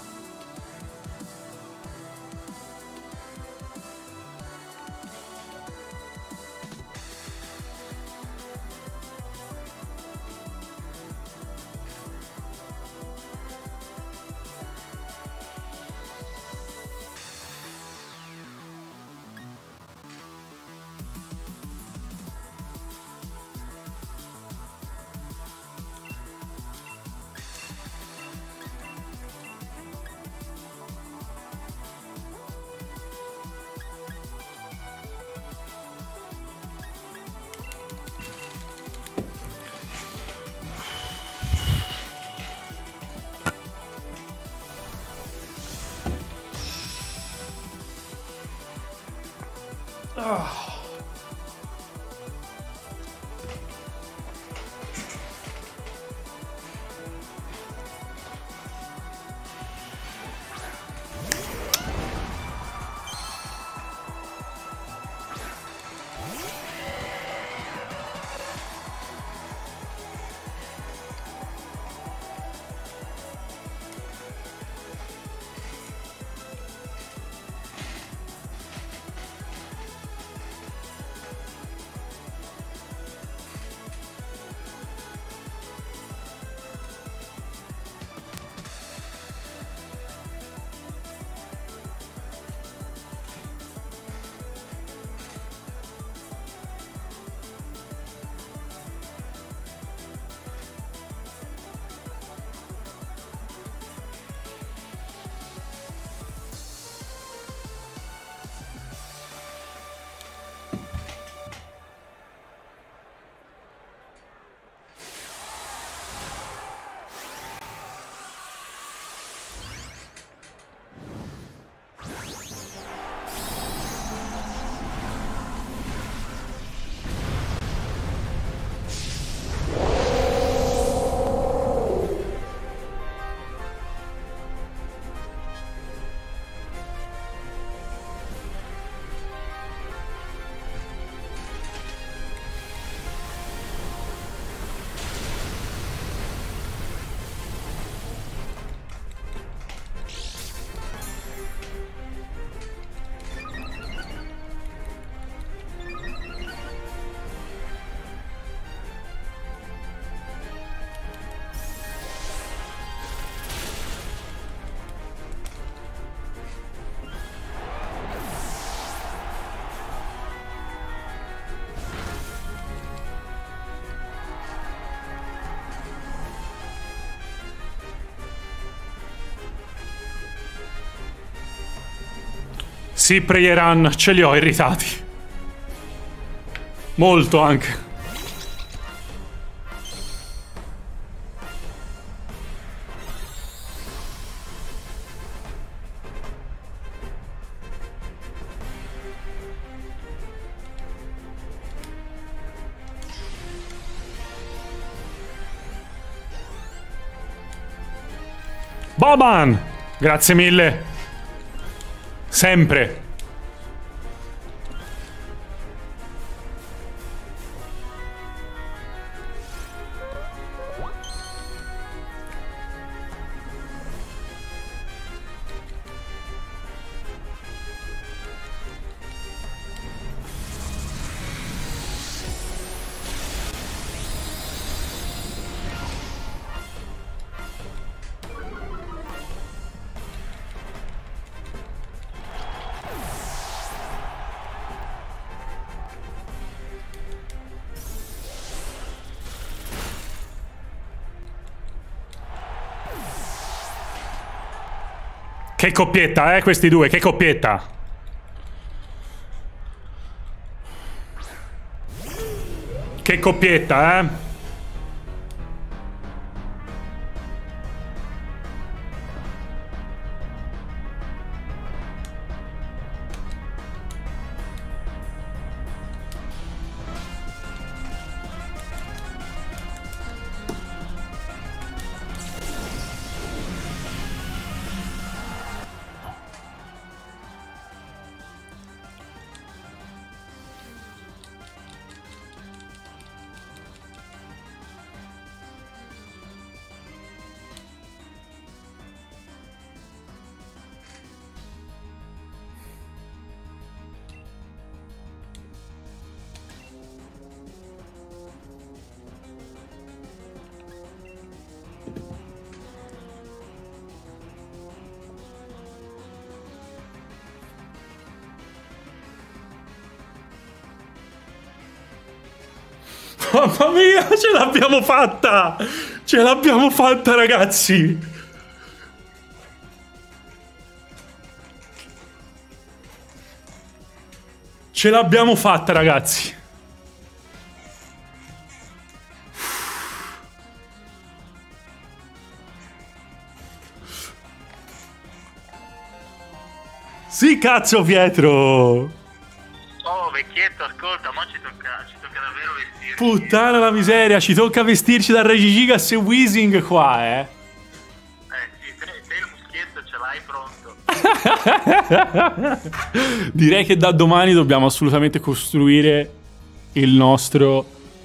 Sì, Prayeran, ce li ho irritati. Molto anche. Boban! Grazie mille. Sempre. Che coppietta, questi due, che coppietta. Che coppietta, Mamma mia, ce l'abbiamo fatta! Ce l'abbiamo fatta, ragazzi! Ce l'abbiamo fatta, ragazzi! Sì, cazzo, Pietro! Oh, vecchietto, ascolta, ma ci tocca davvero vestirci. Puttana la miseria, ci tocca vestirci da Regigigas e Weezing qua, Sì, te il muschietto ce l'hai pronto. Direi che da domani dobbiamo assolutamente costruire il nostro...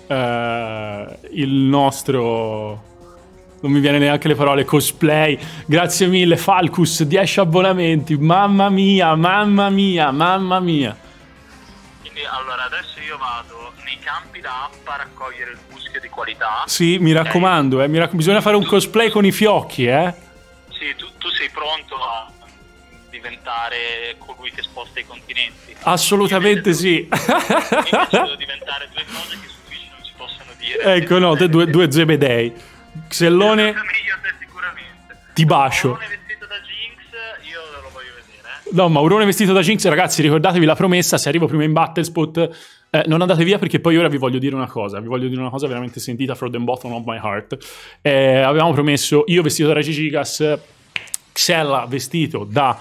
Non mi viene neanche le parole, cosplay. Grazie mille, Falcus, 10 abbonamenti. Mamma mia, mamma mia, mamma mia. Quindi, allora, adesso io vado nei campi da app a raccogliere il muschio di qualità. Sì, mi raccomando, bisogna fare un cosplay con i fiocchi, Sì, tu sei pronto a diventare colui che sposta i continenti. Assolutamente sì. Invece devo diventare due cose che su Twitch non si possono dire. Ecco, no, te due zebedei. Xellone, Meglio a te sicuramente. ti bacio. Maurone vestito da Jinx, io lo voglio vedere. No, Maurone vestito da Jinx, ragazzi, ricordatevi la promessa, se arrivo prima in Battlespot, non andate via perché poi ora vi voglio dire una cosa, veramente sentita from the bottom of my heart. Avevamo promesso, io vestito da Regigigas, Xella vestito da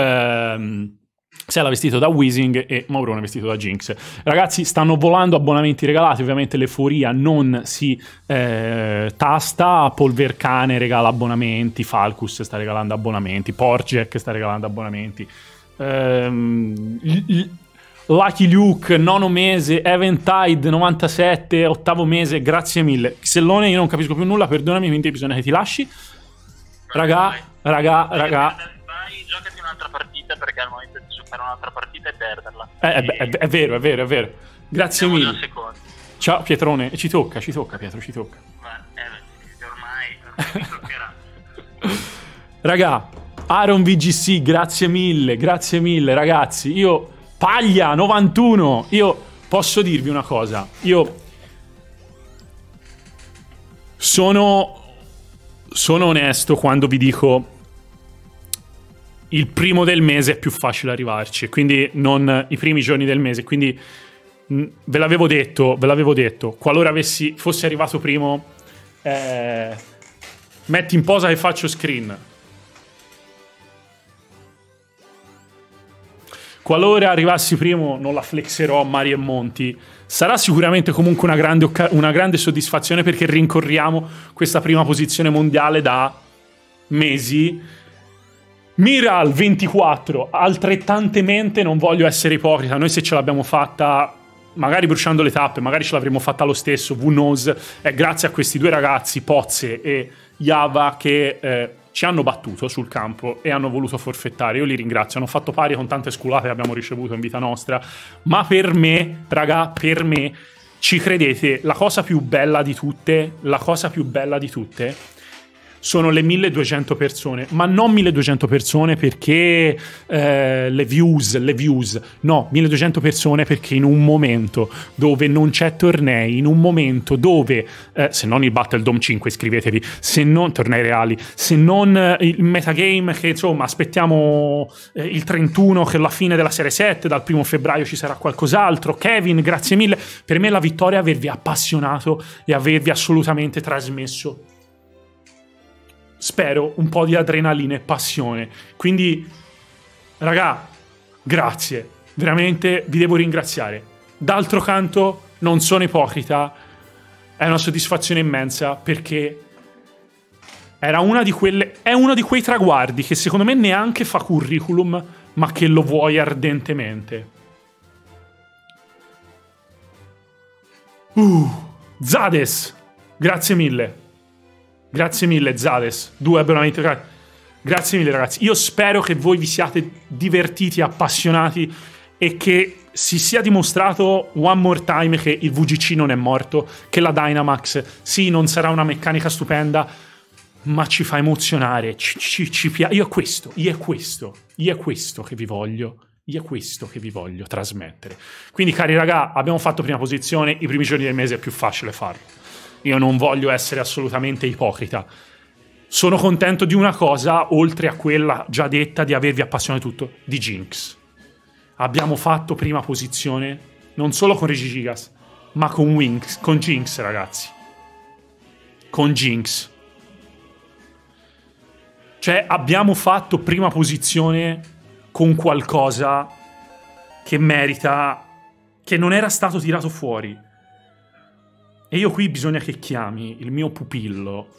Weezing e Maurone vestito da Jinx. Ragazzi, stanno volando abbonamenti regalati, ovviamente l'euforia non si tasta. Polvercane regala abbonamenti, Falcus sta regalando abbonamenti, Porjack sta regalando abbonamenti, Lucky Luke, nono mese, Eventide 97, ottavo mese, grazie mille. Xellone, io non capisco più nulla, perdonami, quindi bisogna che ti lasci. Raga. Vai, giocati un'altra partita perché al momento di giocare un'altra partita e perderla. È vero. Grazie Siamo mille. già secondi. Ciao Pietrone, ci tocca Pietro, ci tocca. Ormai mi toccherà. Raga, Aaron VGC, grazie mille ragazzi. Io, Paglia 91, io posso dirvi una cosa, io sono onesto quando vi dico il primo del mese è più facile arrivarci, quindi non i primi giorni del mese, quindi ve l'avevo detto, qualora fossi arrivato primo, metti in posa che faccio screen. Qualora arrivassi primo, non la flexerò a Mari e Monti. Sarà sicuramente comunque una grande soddisfazione perché rincorriamo questa prima posizione mondiale da mesi. Miral 24, altrettantemente non voglio essere ipocrita. Noi se ce l'abbiamo fatta, magari bruciando le tappe, magari ce l'avremmo fatta lo stesso, who knows. È grazie a questi due ragazzi, Pozze e Java, che ci hanno battuto sul campo e hanno voluto forfettare. Io li ringrazio, hanno fatto pari con tante sculate che abbiamo ricevuto in vita nostra, ma per me, raga, ci credete, la cosa più bella di tutte sono le 1200 persone, ma non 1200 persone perché le views, no, 1200 persone perché in un momento dove non c'è tornei, in un momento dove, se non il Battle Dome 5 iscrivetevi, se non tornei reali, se non il metagame che insomma aspettiamo il 31 che alla fine della serie 7, dal 1 febbraio ci sarà qualcos'altro. Kevin, grazie mille, per me la vittoria è avervi appassionato e avervi assolutamente trasmesso, spero, un po' di adrenalina e passione. Quindi, raga, grazie. Veramente vi devo ringraziare. D'altro canto, non sono ipocrita. È una soddisfazione immensa perché è uno di quei traguardi che secondo me neanche fa curriculum, ma che lo vuoi ardentemente. Zades, grazie mille. Grazie mille Zades, 2 abbonamenti. Grazie mille ragazzi. Io spero che voi vi siate divertiti, appassionati e che si sia dimostrato one more time che il VGC non è morto, che la Dynamax sì non sarà una meccanica stupenda, ma ci fa emozionare, ci piace. Io è questo che vi voglio. Io è questo che vi voglio trasmettere. Quindi, cari raga, abbiamo fatto prima posizione, i primi giorni del mese è più facile farlo. Io non voglio essere assolutamente ipocrita. Sono contento di una cosa, oltre a quella già detta di avervi appassionato tutto, di Jinx. Abbiamo fatto prima posizione, non solo con Regigigas, ma con Winx, con Jinx, ragazzi. Con Jinx. Cioè, abbiamo fatto prima posizione con qualcosa che merita, che non era stato tirato fuori. E io qui bisogna che chiami il mio pupillo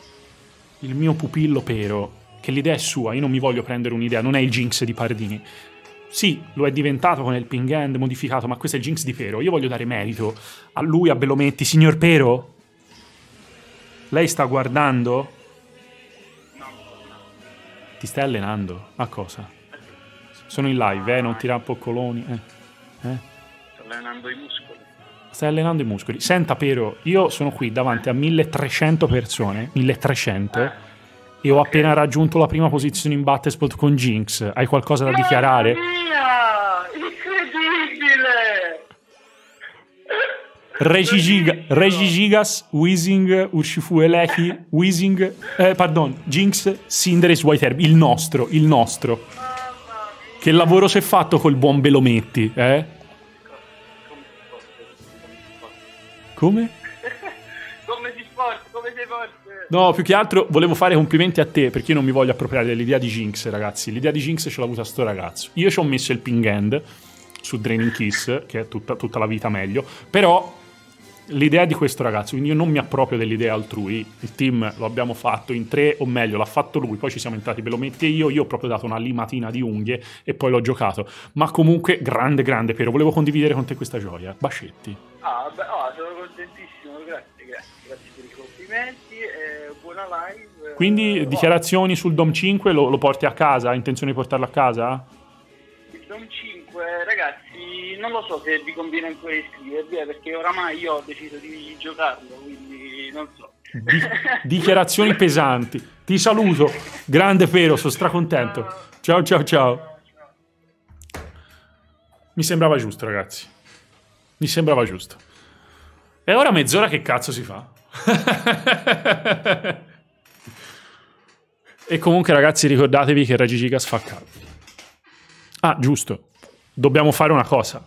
Pero, che l'idea è sua, io non mi voglio prendere un'idea, non è il Jinx di Pardini. Sì, lo è diventato con il ping hand modificato, ma questo è il Jinx di Pero. Io voglio dare merito a lui, a Belometti. Signor Pero? Lei sta guardando? No. Ti stai allenando? A cosa? Sono in live, non ti rampoccoloni. Sto allenando i muscoli. Stai allenando i muscoli. Senta, Pero, io sono qui davanti a 1300 persone, 1300, e ho appena raggiunto la prima posizione in Battespot con Jinx. Hai qualcosa da dichiarare? Mamma mia! Incredibile! Regigigas, Weezing, Urshifu Eleki, Weezing, Jinx, Cinderace, White Herb, il nostro. Che lavoro si è fatto col buon Belometti, eh? Come? Come sei forte? No, più che altro volevo fare complimenti a te, perché io non mi voglio appropriare dell'idea di Jinx, ragazzi. L'idea di Jinx ce l'ha avuta sto ragazzo. Io ci ho messo il ping hand su Draining Kiss, che è tutta la vita meglio, però l'idea di questo ragazzo, quindi io non mi approprio dell'idea altrui. Il team lo abbiamo fatto in 3, o meglio, l'ha fatto lui, poi ci siamo entrati Belometti e io ho proprio dato una limatina di unghie e poi l'ho giocato. Ma comunque, grande, Pero, volevo condividere con te questa gioia. Bacetti. Sono contentissimo, grazie per i complimenti, buona live. Quindi dichiarazioni sul Dom 5 lo porti a casa? Hai intenzione di portarlo a casa? Il Dom 5, ragazzi, non lo so se vi conviene ancora iscrivervi, perché oramai io ho deciso di giocarlo, quindi non so. Dichiarazioni pesanti. Ti saluto, grande Pero, sono stracontento. Ciao. Mi sembrava giusto, ragazzi. Mi sembrava giusto. E ora mezz'ora che cazzo si fa? E comunque, ragazzi, ricordatevi che Regigigas fa caldo. Ah, giusto. Dobbiamo fare una cosa.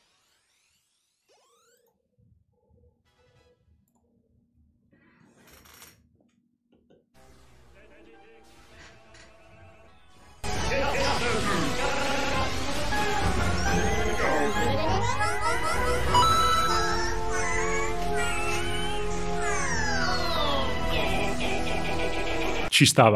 Ci stava.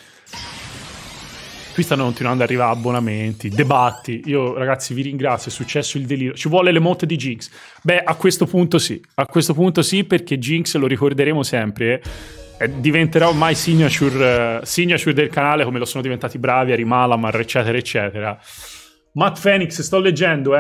Qui stanno continuando ad arrivare abbonamenti, debatti. Io, ragazzi, vi ringrazio, è successo il delirio. Ci vuole l'emote di Jinx. Beh, a questo punto sì. A questo punto sì, perché Jinx, lo ricorderemo sempre, diventerà ormai signature del canale, come lo sono diventati bravi Ari Malamar, eccetera, eccetera. Matt Phoenix, sto leggendo,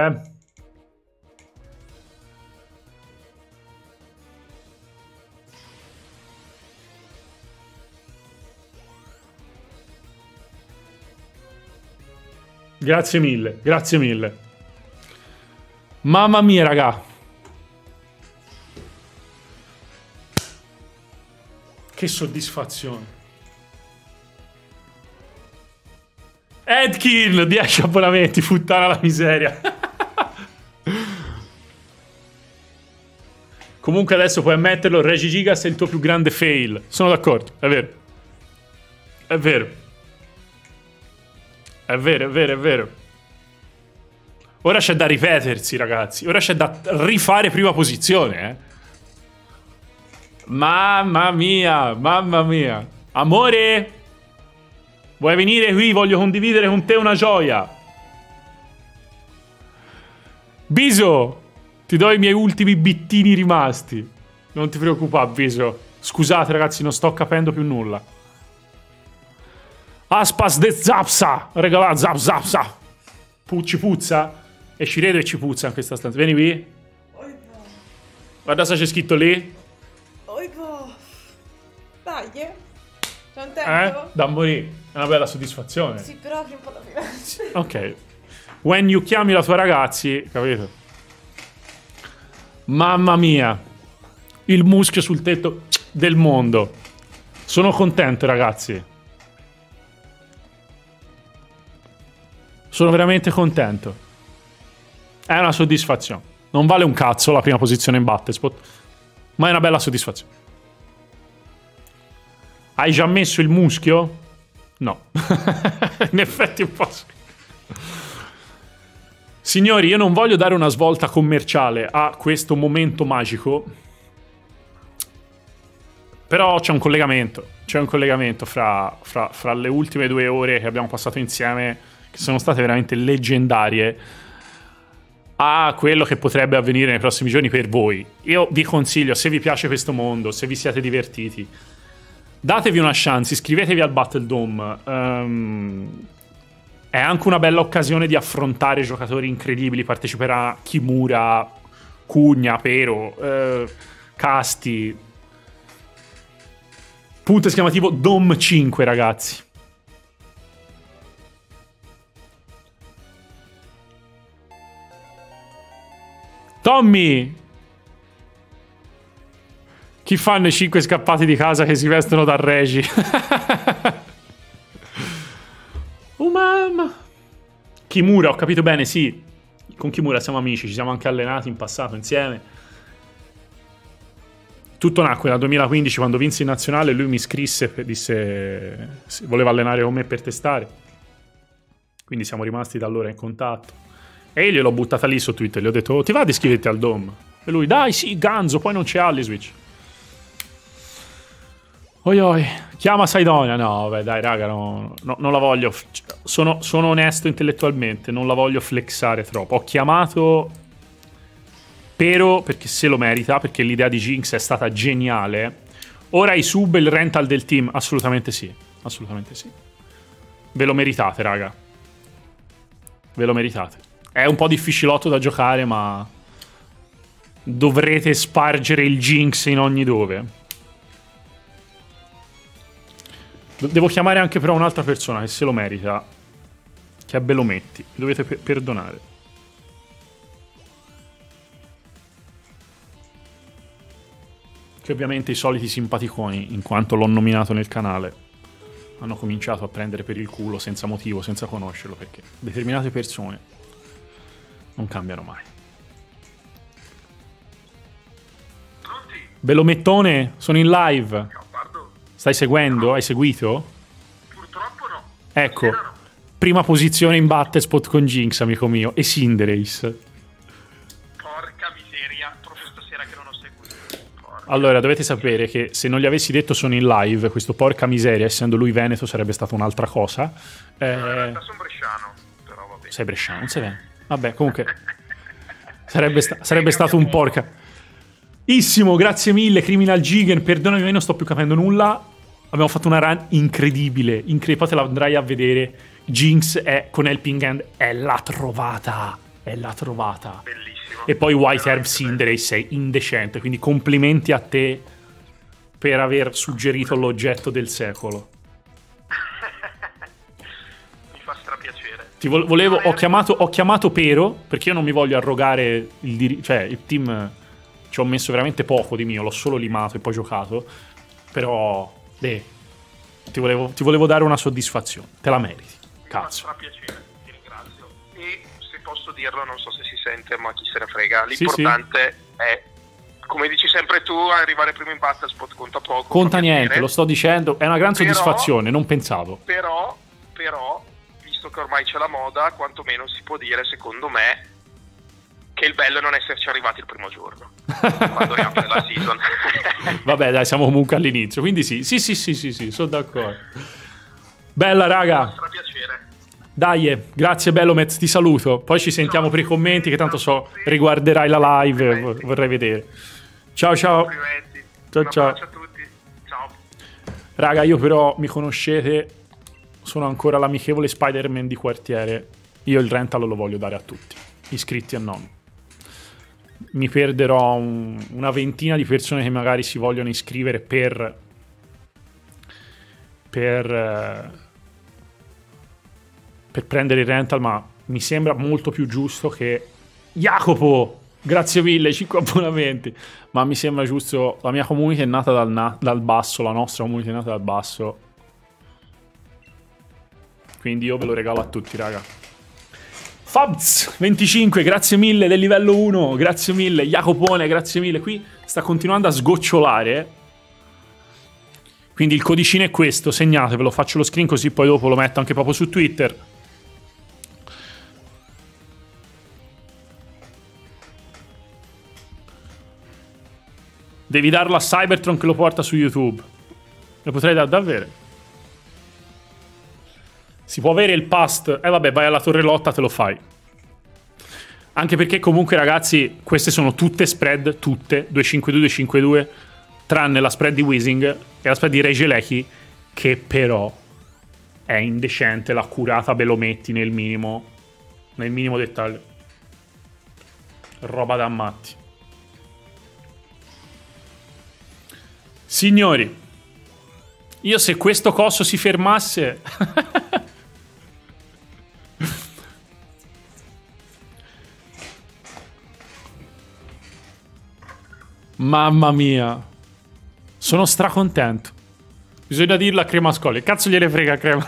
Grazie mille. Mamma mia, raga. Che soddisfazione. Edkin, 10 abbonamenti, puttana la miseria. Comunque adesso puoi ammetterlo, Regigigas è il tuo più grande fail. Sono d'accordo, è vero. È vero. È vero. Ora c'è da ripetersi, ragazzi. Ora c'è da rifare prima posizione, Mamma mia. Amore, vuoi venire qui? Voglio condividere con te una gioia. Biso, ti do i miei ultimi bittini rimasti. Non ti preoccupare, Biso. Scusate, ragazzi, non sto capendo più nulla. Aspas de Zapsa, regala Zapsa. Ci puzza? E ci vedo e ci puzza in questa stanza. Vieni qui. Guarda se c'è scritto lì. Dai, c'è un tempo. Da morire. È una bella soddisfazione. Sì, però apri un po' la finestra. Ok. when you chiami la tua ragazzi, capito? Mamma mia, il muschio sul tetto del mondo. Sono contento, ragazzi. Sono veramente contento. È una soddisfazione. Non vale un cazzo la prima posizione in Battespot, ma è una bella soddisfazione. Hai già messo il muschio? No. In effetti un po'. Signori, io non voglio dare una svolta commerciale a questo momento magico, però c'è un collegamento. C'è un collegamento fra le ultime 2 ore che abbiamo passato insieme, che sono state veramente leggendarie, a quello che potrebbe avvenire nei prossimi giorni per voi. Io vi consiglio, se vi piace questo mondo, se vi siete divertiti, datevi una chance, iscrivetevi al Battle Dome. È anche una bella occasione di affrontare giocatori incredibili. Parteciperà Kimura, Cugna, Pero, Casti. Punto esclamativo Dome 5, ragazzi. Tommy! Chi fanno i 5 scappati di casa che si vestono da regi? Oh mamma! Kimura, ho capito bene, sì. Con Kimura siamo amici, ci siamo anche allenati in passato insieme. Tutto nacque nel 2015 quando vinsi in nazionale. Lui mi scrisse e disse voleva allenare con me per testare. Quindi siamo rimasti da allora in contatto. E io gliel'ho buttata lì su Twitter, gli ho detto, ti va di iscriverti al Dome? E lui, dai sì, ganzo, poi non c'è Aliswitch. Oi oi, chiama Saidonia. No, vabbè, dai, raga, non la voglio. Sono onesto intellettualmente, non la voglio flexare troppo. Ho chiamato Pero perché se lo merita, perché l'idea di Jinx è stata geniale. Ora i sub e il rental del team, assolutamente sì. Assolutamente sì. Ve lo meritate, raga. Ve lo meritate. È un po' difficilotto da giocare, ma dovrete spargere il Jinx in ogni dove. Devo chiamare anche però un'altra persona che se lo merita, che è Belometti. Mi dovete perdonare. Che ovviamente i soliti simpaticoni, in quanto l'ho nominato nel canale, hanno cominciato a prendere per il culo senza motivo, senza conoscerlo, perché determinate persone non cambiano mai. Belomettone, sono in live. Stai seguendo? Hai seguito? Purtroppo no. Ecco, prima posizione in Battespot con Jinx, amico mio, e Cinderace. Porca miseria, proprio stasera che non ho seguito. Allora, dovete sapere che se non gli avessi detto sono in live, questo porca miseria, essendo lui veneto, sarebbe stata un'altra cosa. In realtà sono bresciano, però va bene. Sei bresciano, non sei veneto. Vabbè, comunque sarebbe stato un porca. Issimo, grazie mille, Criminal Gigan, perdonami, io non sto più capendo nulla. Abbiamo fatto una run incredibile, poi te la andrai a vedere. Jinx è con Helping Hand, è la trovata. Bellissimo. E poi White Herb Cinderace sei indecente, quindi complimenti a te per aver suggerito l'oggetto del secolo. Mi fa strapiacere. Ho chiamato Pero, perché io non mi voglio arrogare il diritto, cioè il team ci ho messo veramente poco di mio, l'ho solo limato e poi giocato, però ti volevo dare una soddisfazione, te la meriti, cazzo. Mi fa strapiacere, ti ringrazio. E se posso dirlo, non so se si sente, ma chi se ne frega, l'importante è, come dici sempre tu, arrivare prima in Battlespot conta poco. Conta niente, lo sto dicendo, è una gran soddisfazione, non pensavo. Però, visto che ormai c'è la moda, quantomeno si può dire, secondo me, che il bello è non esserci arrivati il primo giorno quando riapre la season. Vabbè, dai, siamo comunque all'inizio, quindi sì, sono d'accordo. Bella, raga. Piacere. Dai, grazie Belomez, ti saluto. Poi ci sentiamo per i commenti, che tanto so riguarderai la live, vorrei vedere. Ciao. Ciao. Un abbraccio a tutti. Ciao. Raga, io però mi conoscete, sono ancora l'amichevole Spider-Man di quartiere. Io il rental lo voglio dare a tutti, iscritti e non. Mi perderò una ventina di persone che magari si vogliono iscrivere per prendere il rental, ma mi sembra molto più giusto che... Jacopo! Grazie mille, 5 abbonamenti. Ma mi sembra giusto... La mia community è nata dal basso, la nostra community è nata dal basso. Quindi io ve lo regalo a tutti, raga. Fabz 25, grazie mille del livello 1, grazie mille. Jacopone, grazie mille. Qui sta continuando a sgocciolare. Quindi il codicino è questo, segnatevelo, faccio lo screen così poi dopo lo metto anche proprio su Twitter. Devi darlo a Cybertron che lo porta su YouTube. Lo potrei dare davvero. Si può avere il past. Vabbè, vai alla Torre Lotta, te lo fai. Anche perché comunque, ragazzi, queste sono tutte spread, tutte, 252, 252, tranne la spread di Weezing e la spread di Rage Lecky, che però è indecente, la curata ve lo metti nel minimo dettaglio. Roba da matti. Signori, io se questo coso si fermasse... Mamma mia. Sono stracontento. Bisogna dirlo a Crema Scoli. Cazzo gliene frega Crema.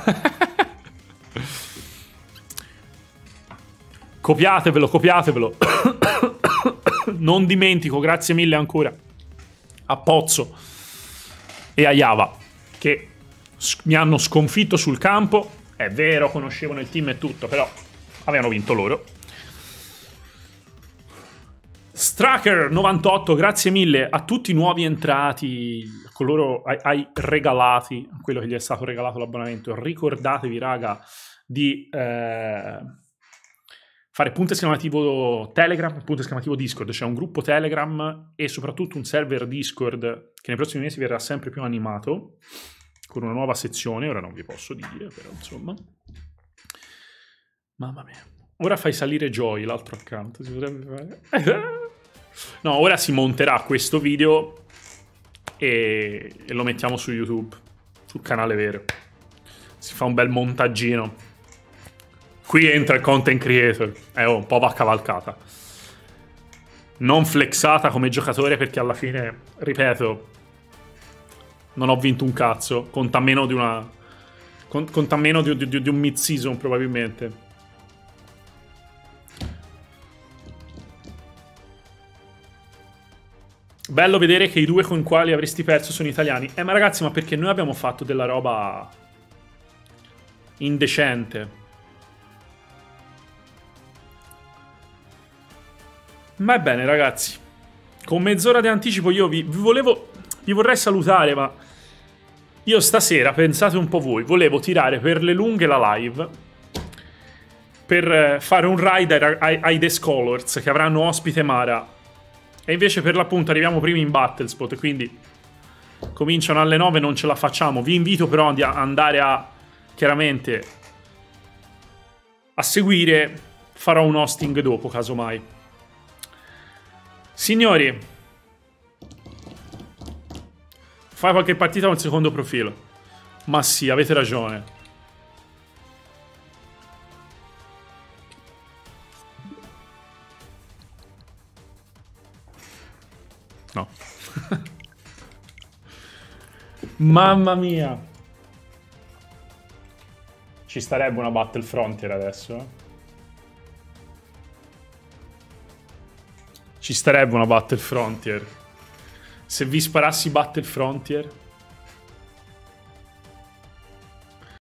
Copiatevelo, copiatevelo. Non dimentico, grazie mille ancora a Pozzo e a Java, che mi hanno sconfitto sul campo. È vero, conoscevano il team e tutto, però avevano vinto loro. Stracker 98, grazie mille a tutti i nuovi entrati, a coloro ai regalati, a quello che gli è stato regalato l'abbonamento. Ricordatevi, raga, di fare punto esclamativo Telegram, punto esclamativo Discord. C'è un gruppo Telegram e soprattutto un server Discord che nei prossimi mesi verrà sempre più animato, con una nuova sezione, ora non vi posso dire, però insomma. Mamma mia. Ora fai salire Joy, l'altro account, si potrebbe fare... No, ora si monterà questo video e lo mettiamo su YouTube, sul canale vero. Si fa un bel montaggino. Qui entra il content creator. Un po' va cavalcata. Non flexata come giocatore perché alla fine, ripeto, non ho vinto un cazzo. Conta meno di una... Conta meno di un mid-season probabilmente. Bello vedere che i due con i quali avresti perso sono italiani. Ma ragazzi, ma perché noi abbiamo fatto della roba indecente. Ma è bene, ragazzi. Con mezz'ora di anticipo io vi vorrei salutare, ma io stasera, pensate un po' voi, volevo tirare per le lunghe la live per fare un raid ai The Scholars che avranno ospite Mara. E invece per l'appunto arriviamo primi in Battlespot, quindi cominciano alle 9, non ce la facciamo. Vi invito però ad andare a, chiaramente, a seguire. Farò un hosting dopo, casomai. Signori, fai qualche partita con il secondo profilo. Ma sì, avete ragione. No. Mamma mia. Ci starebbe una Battle Frontier adesso? Ci starebbe una Battle Frontier. Se vi sparassi Battle Frontier...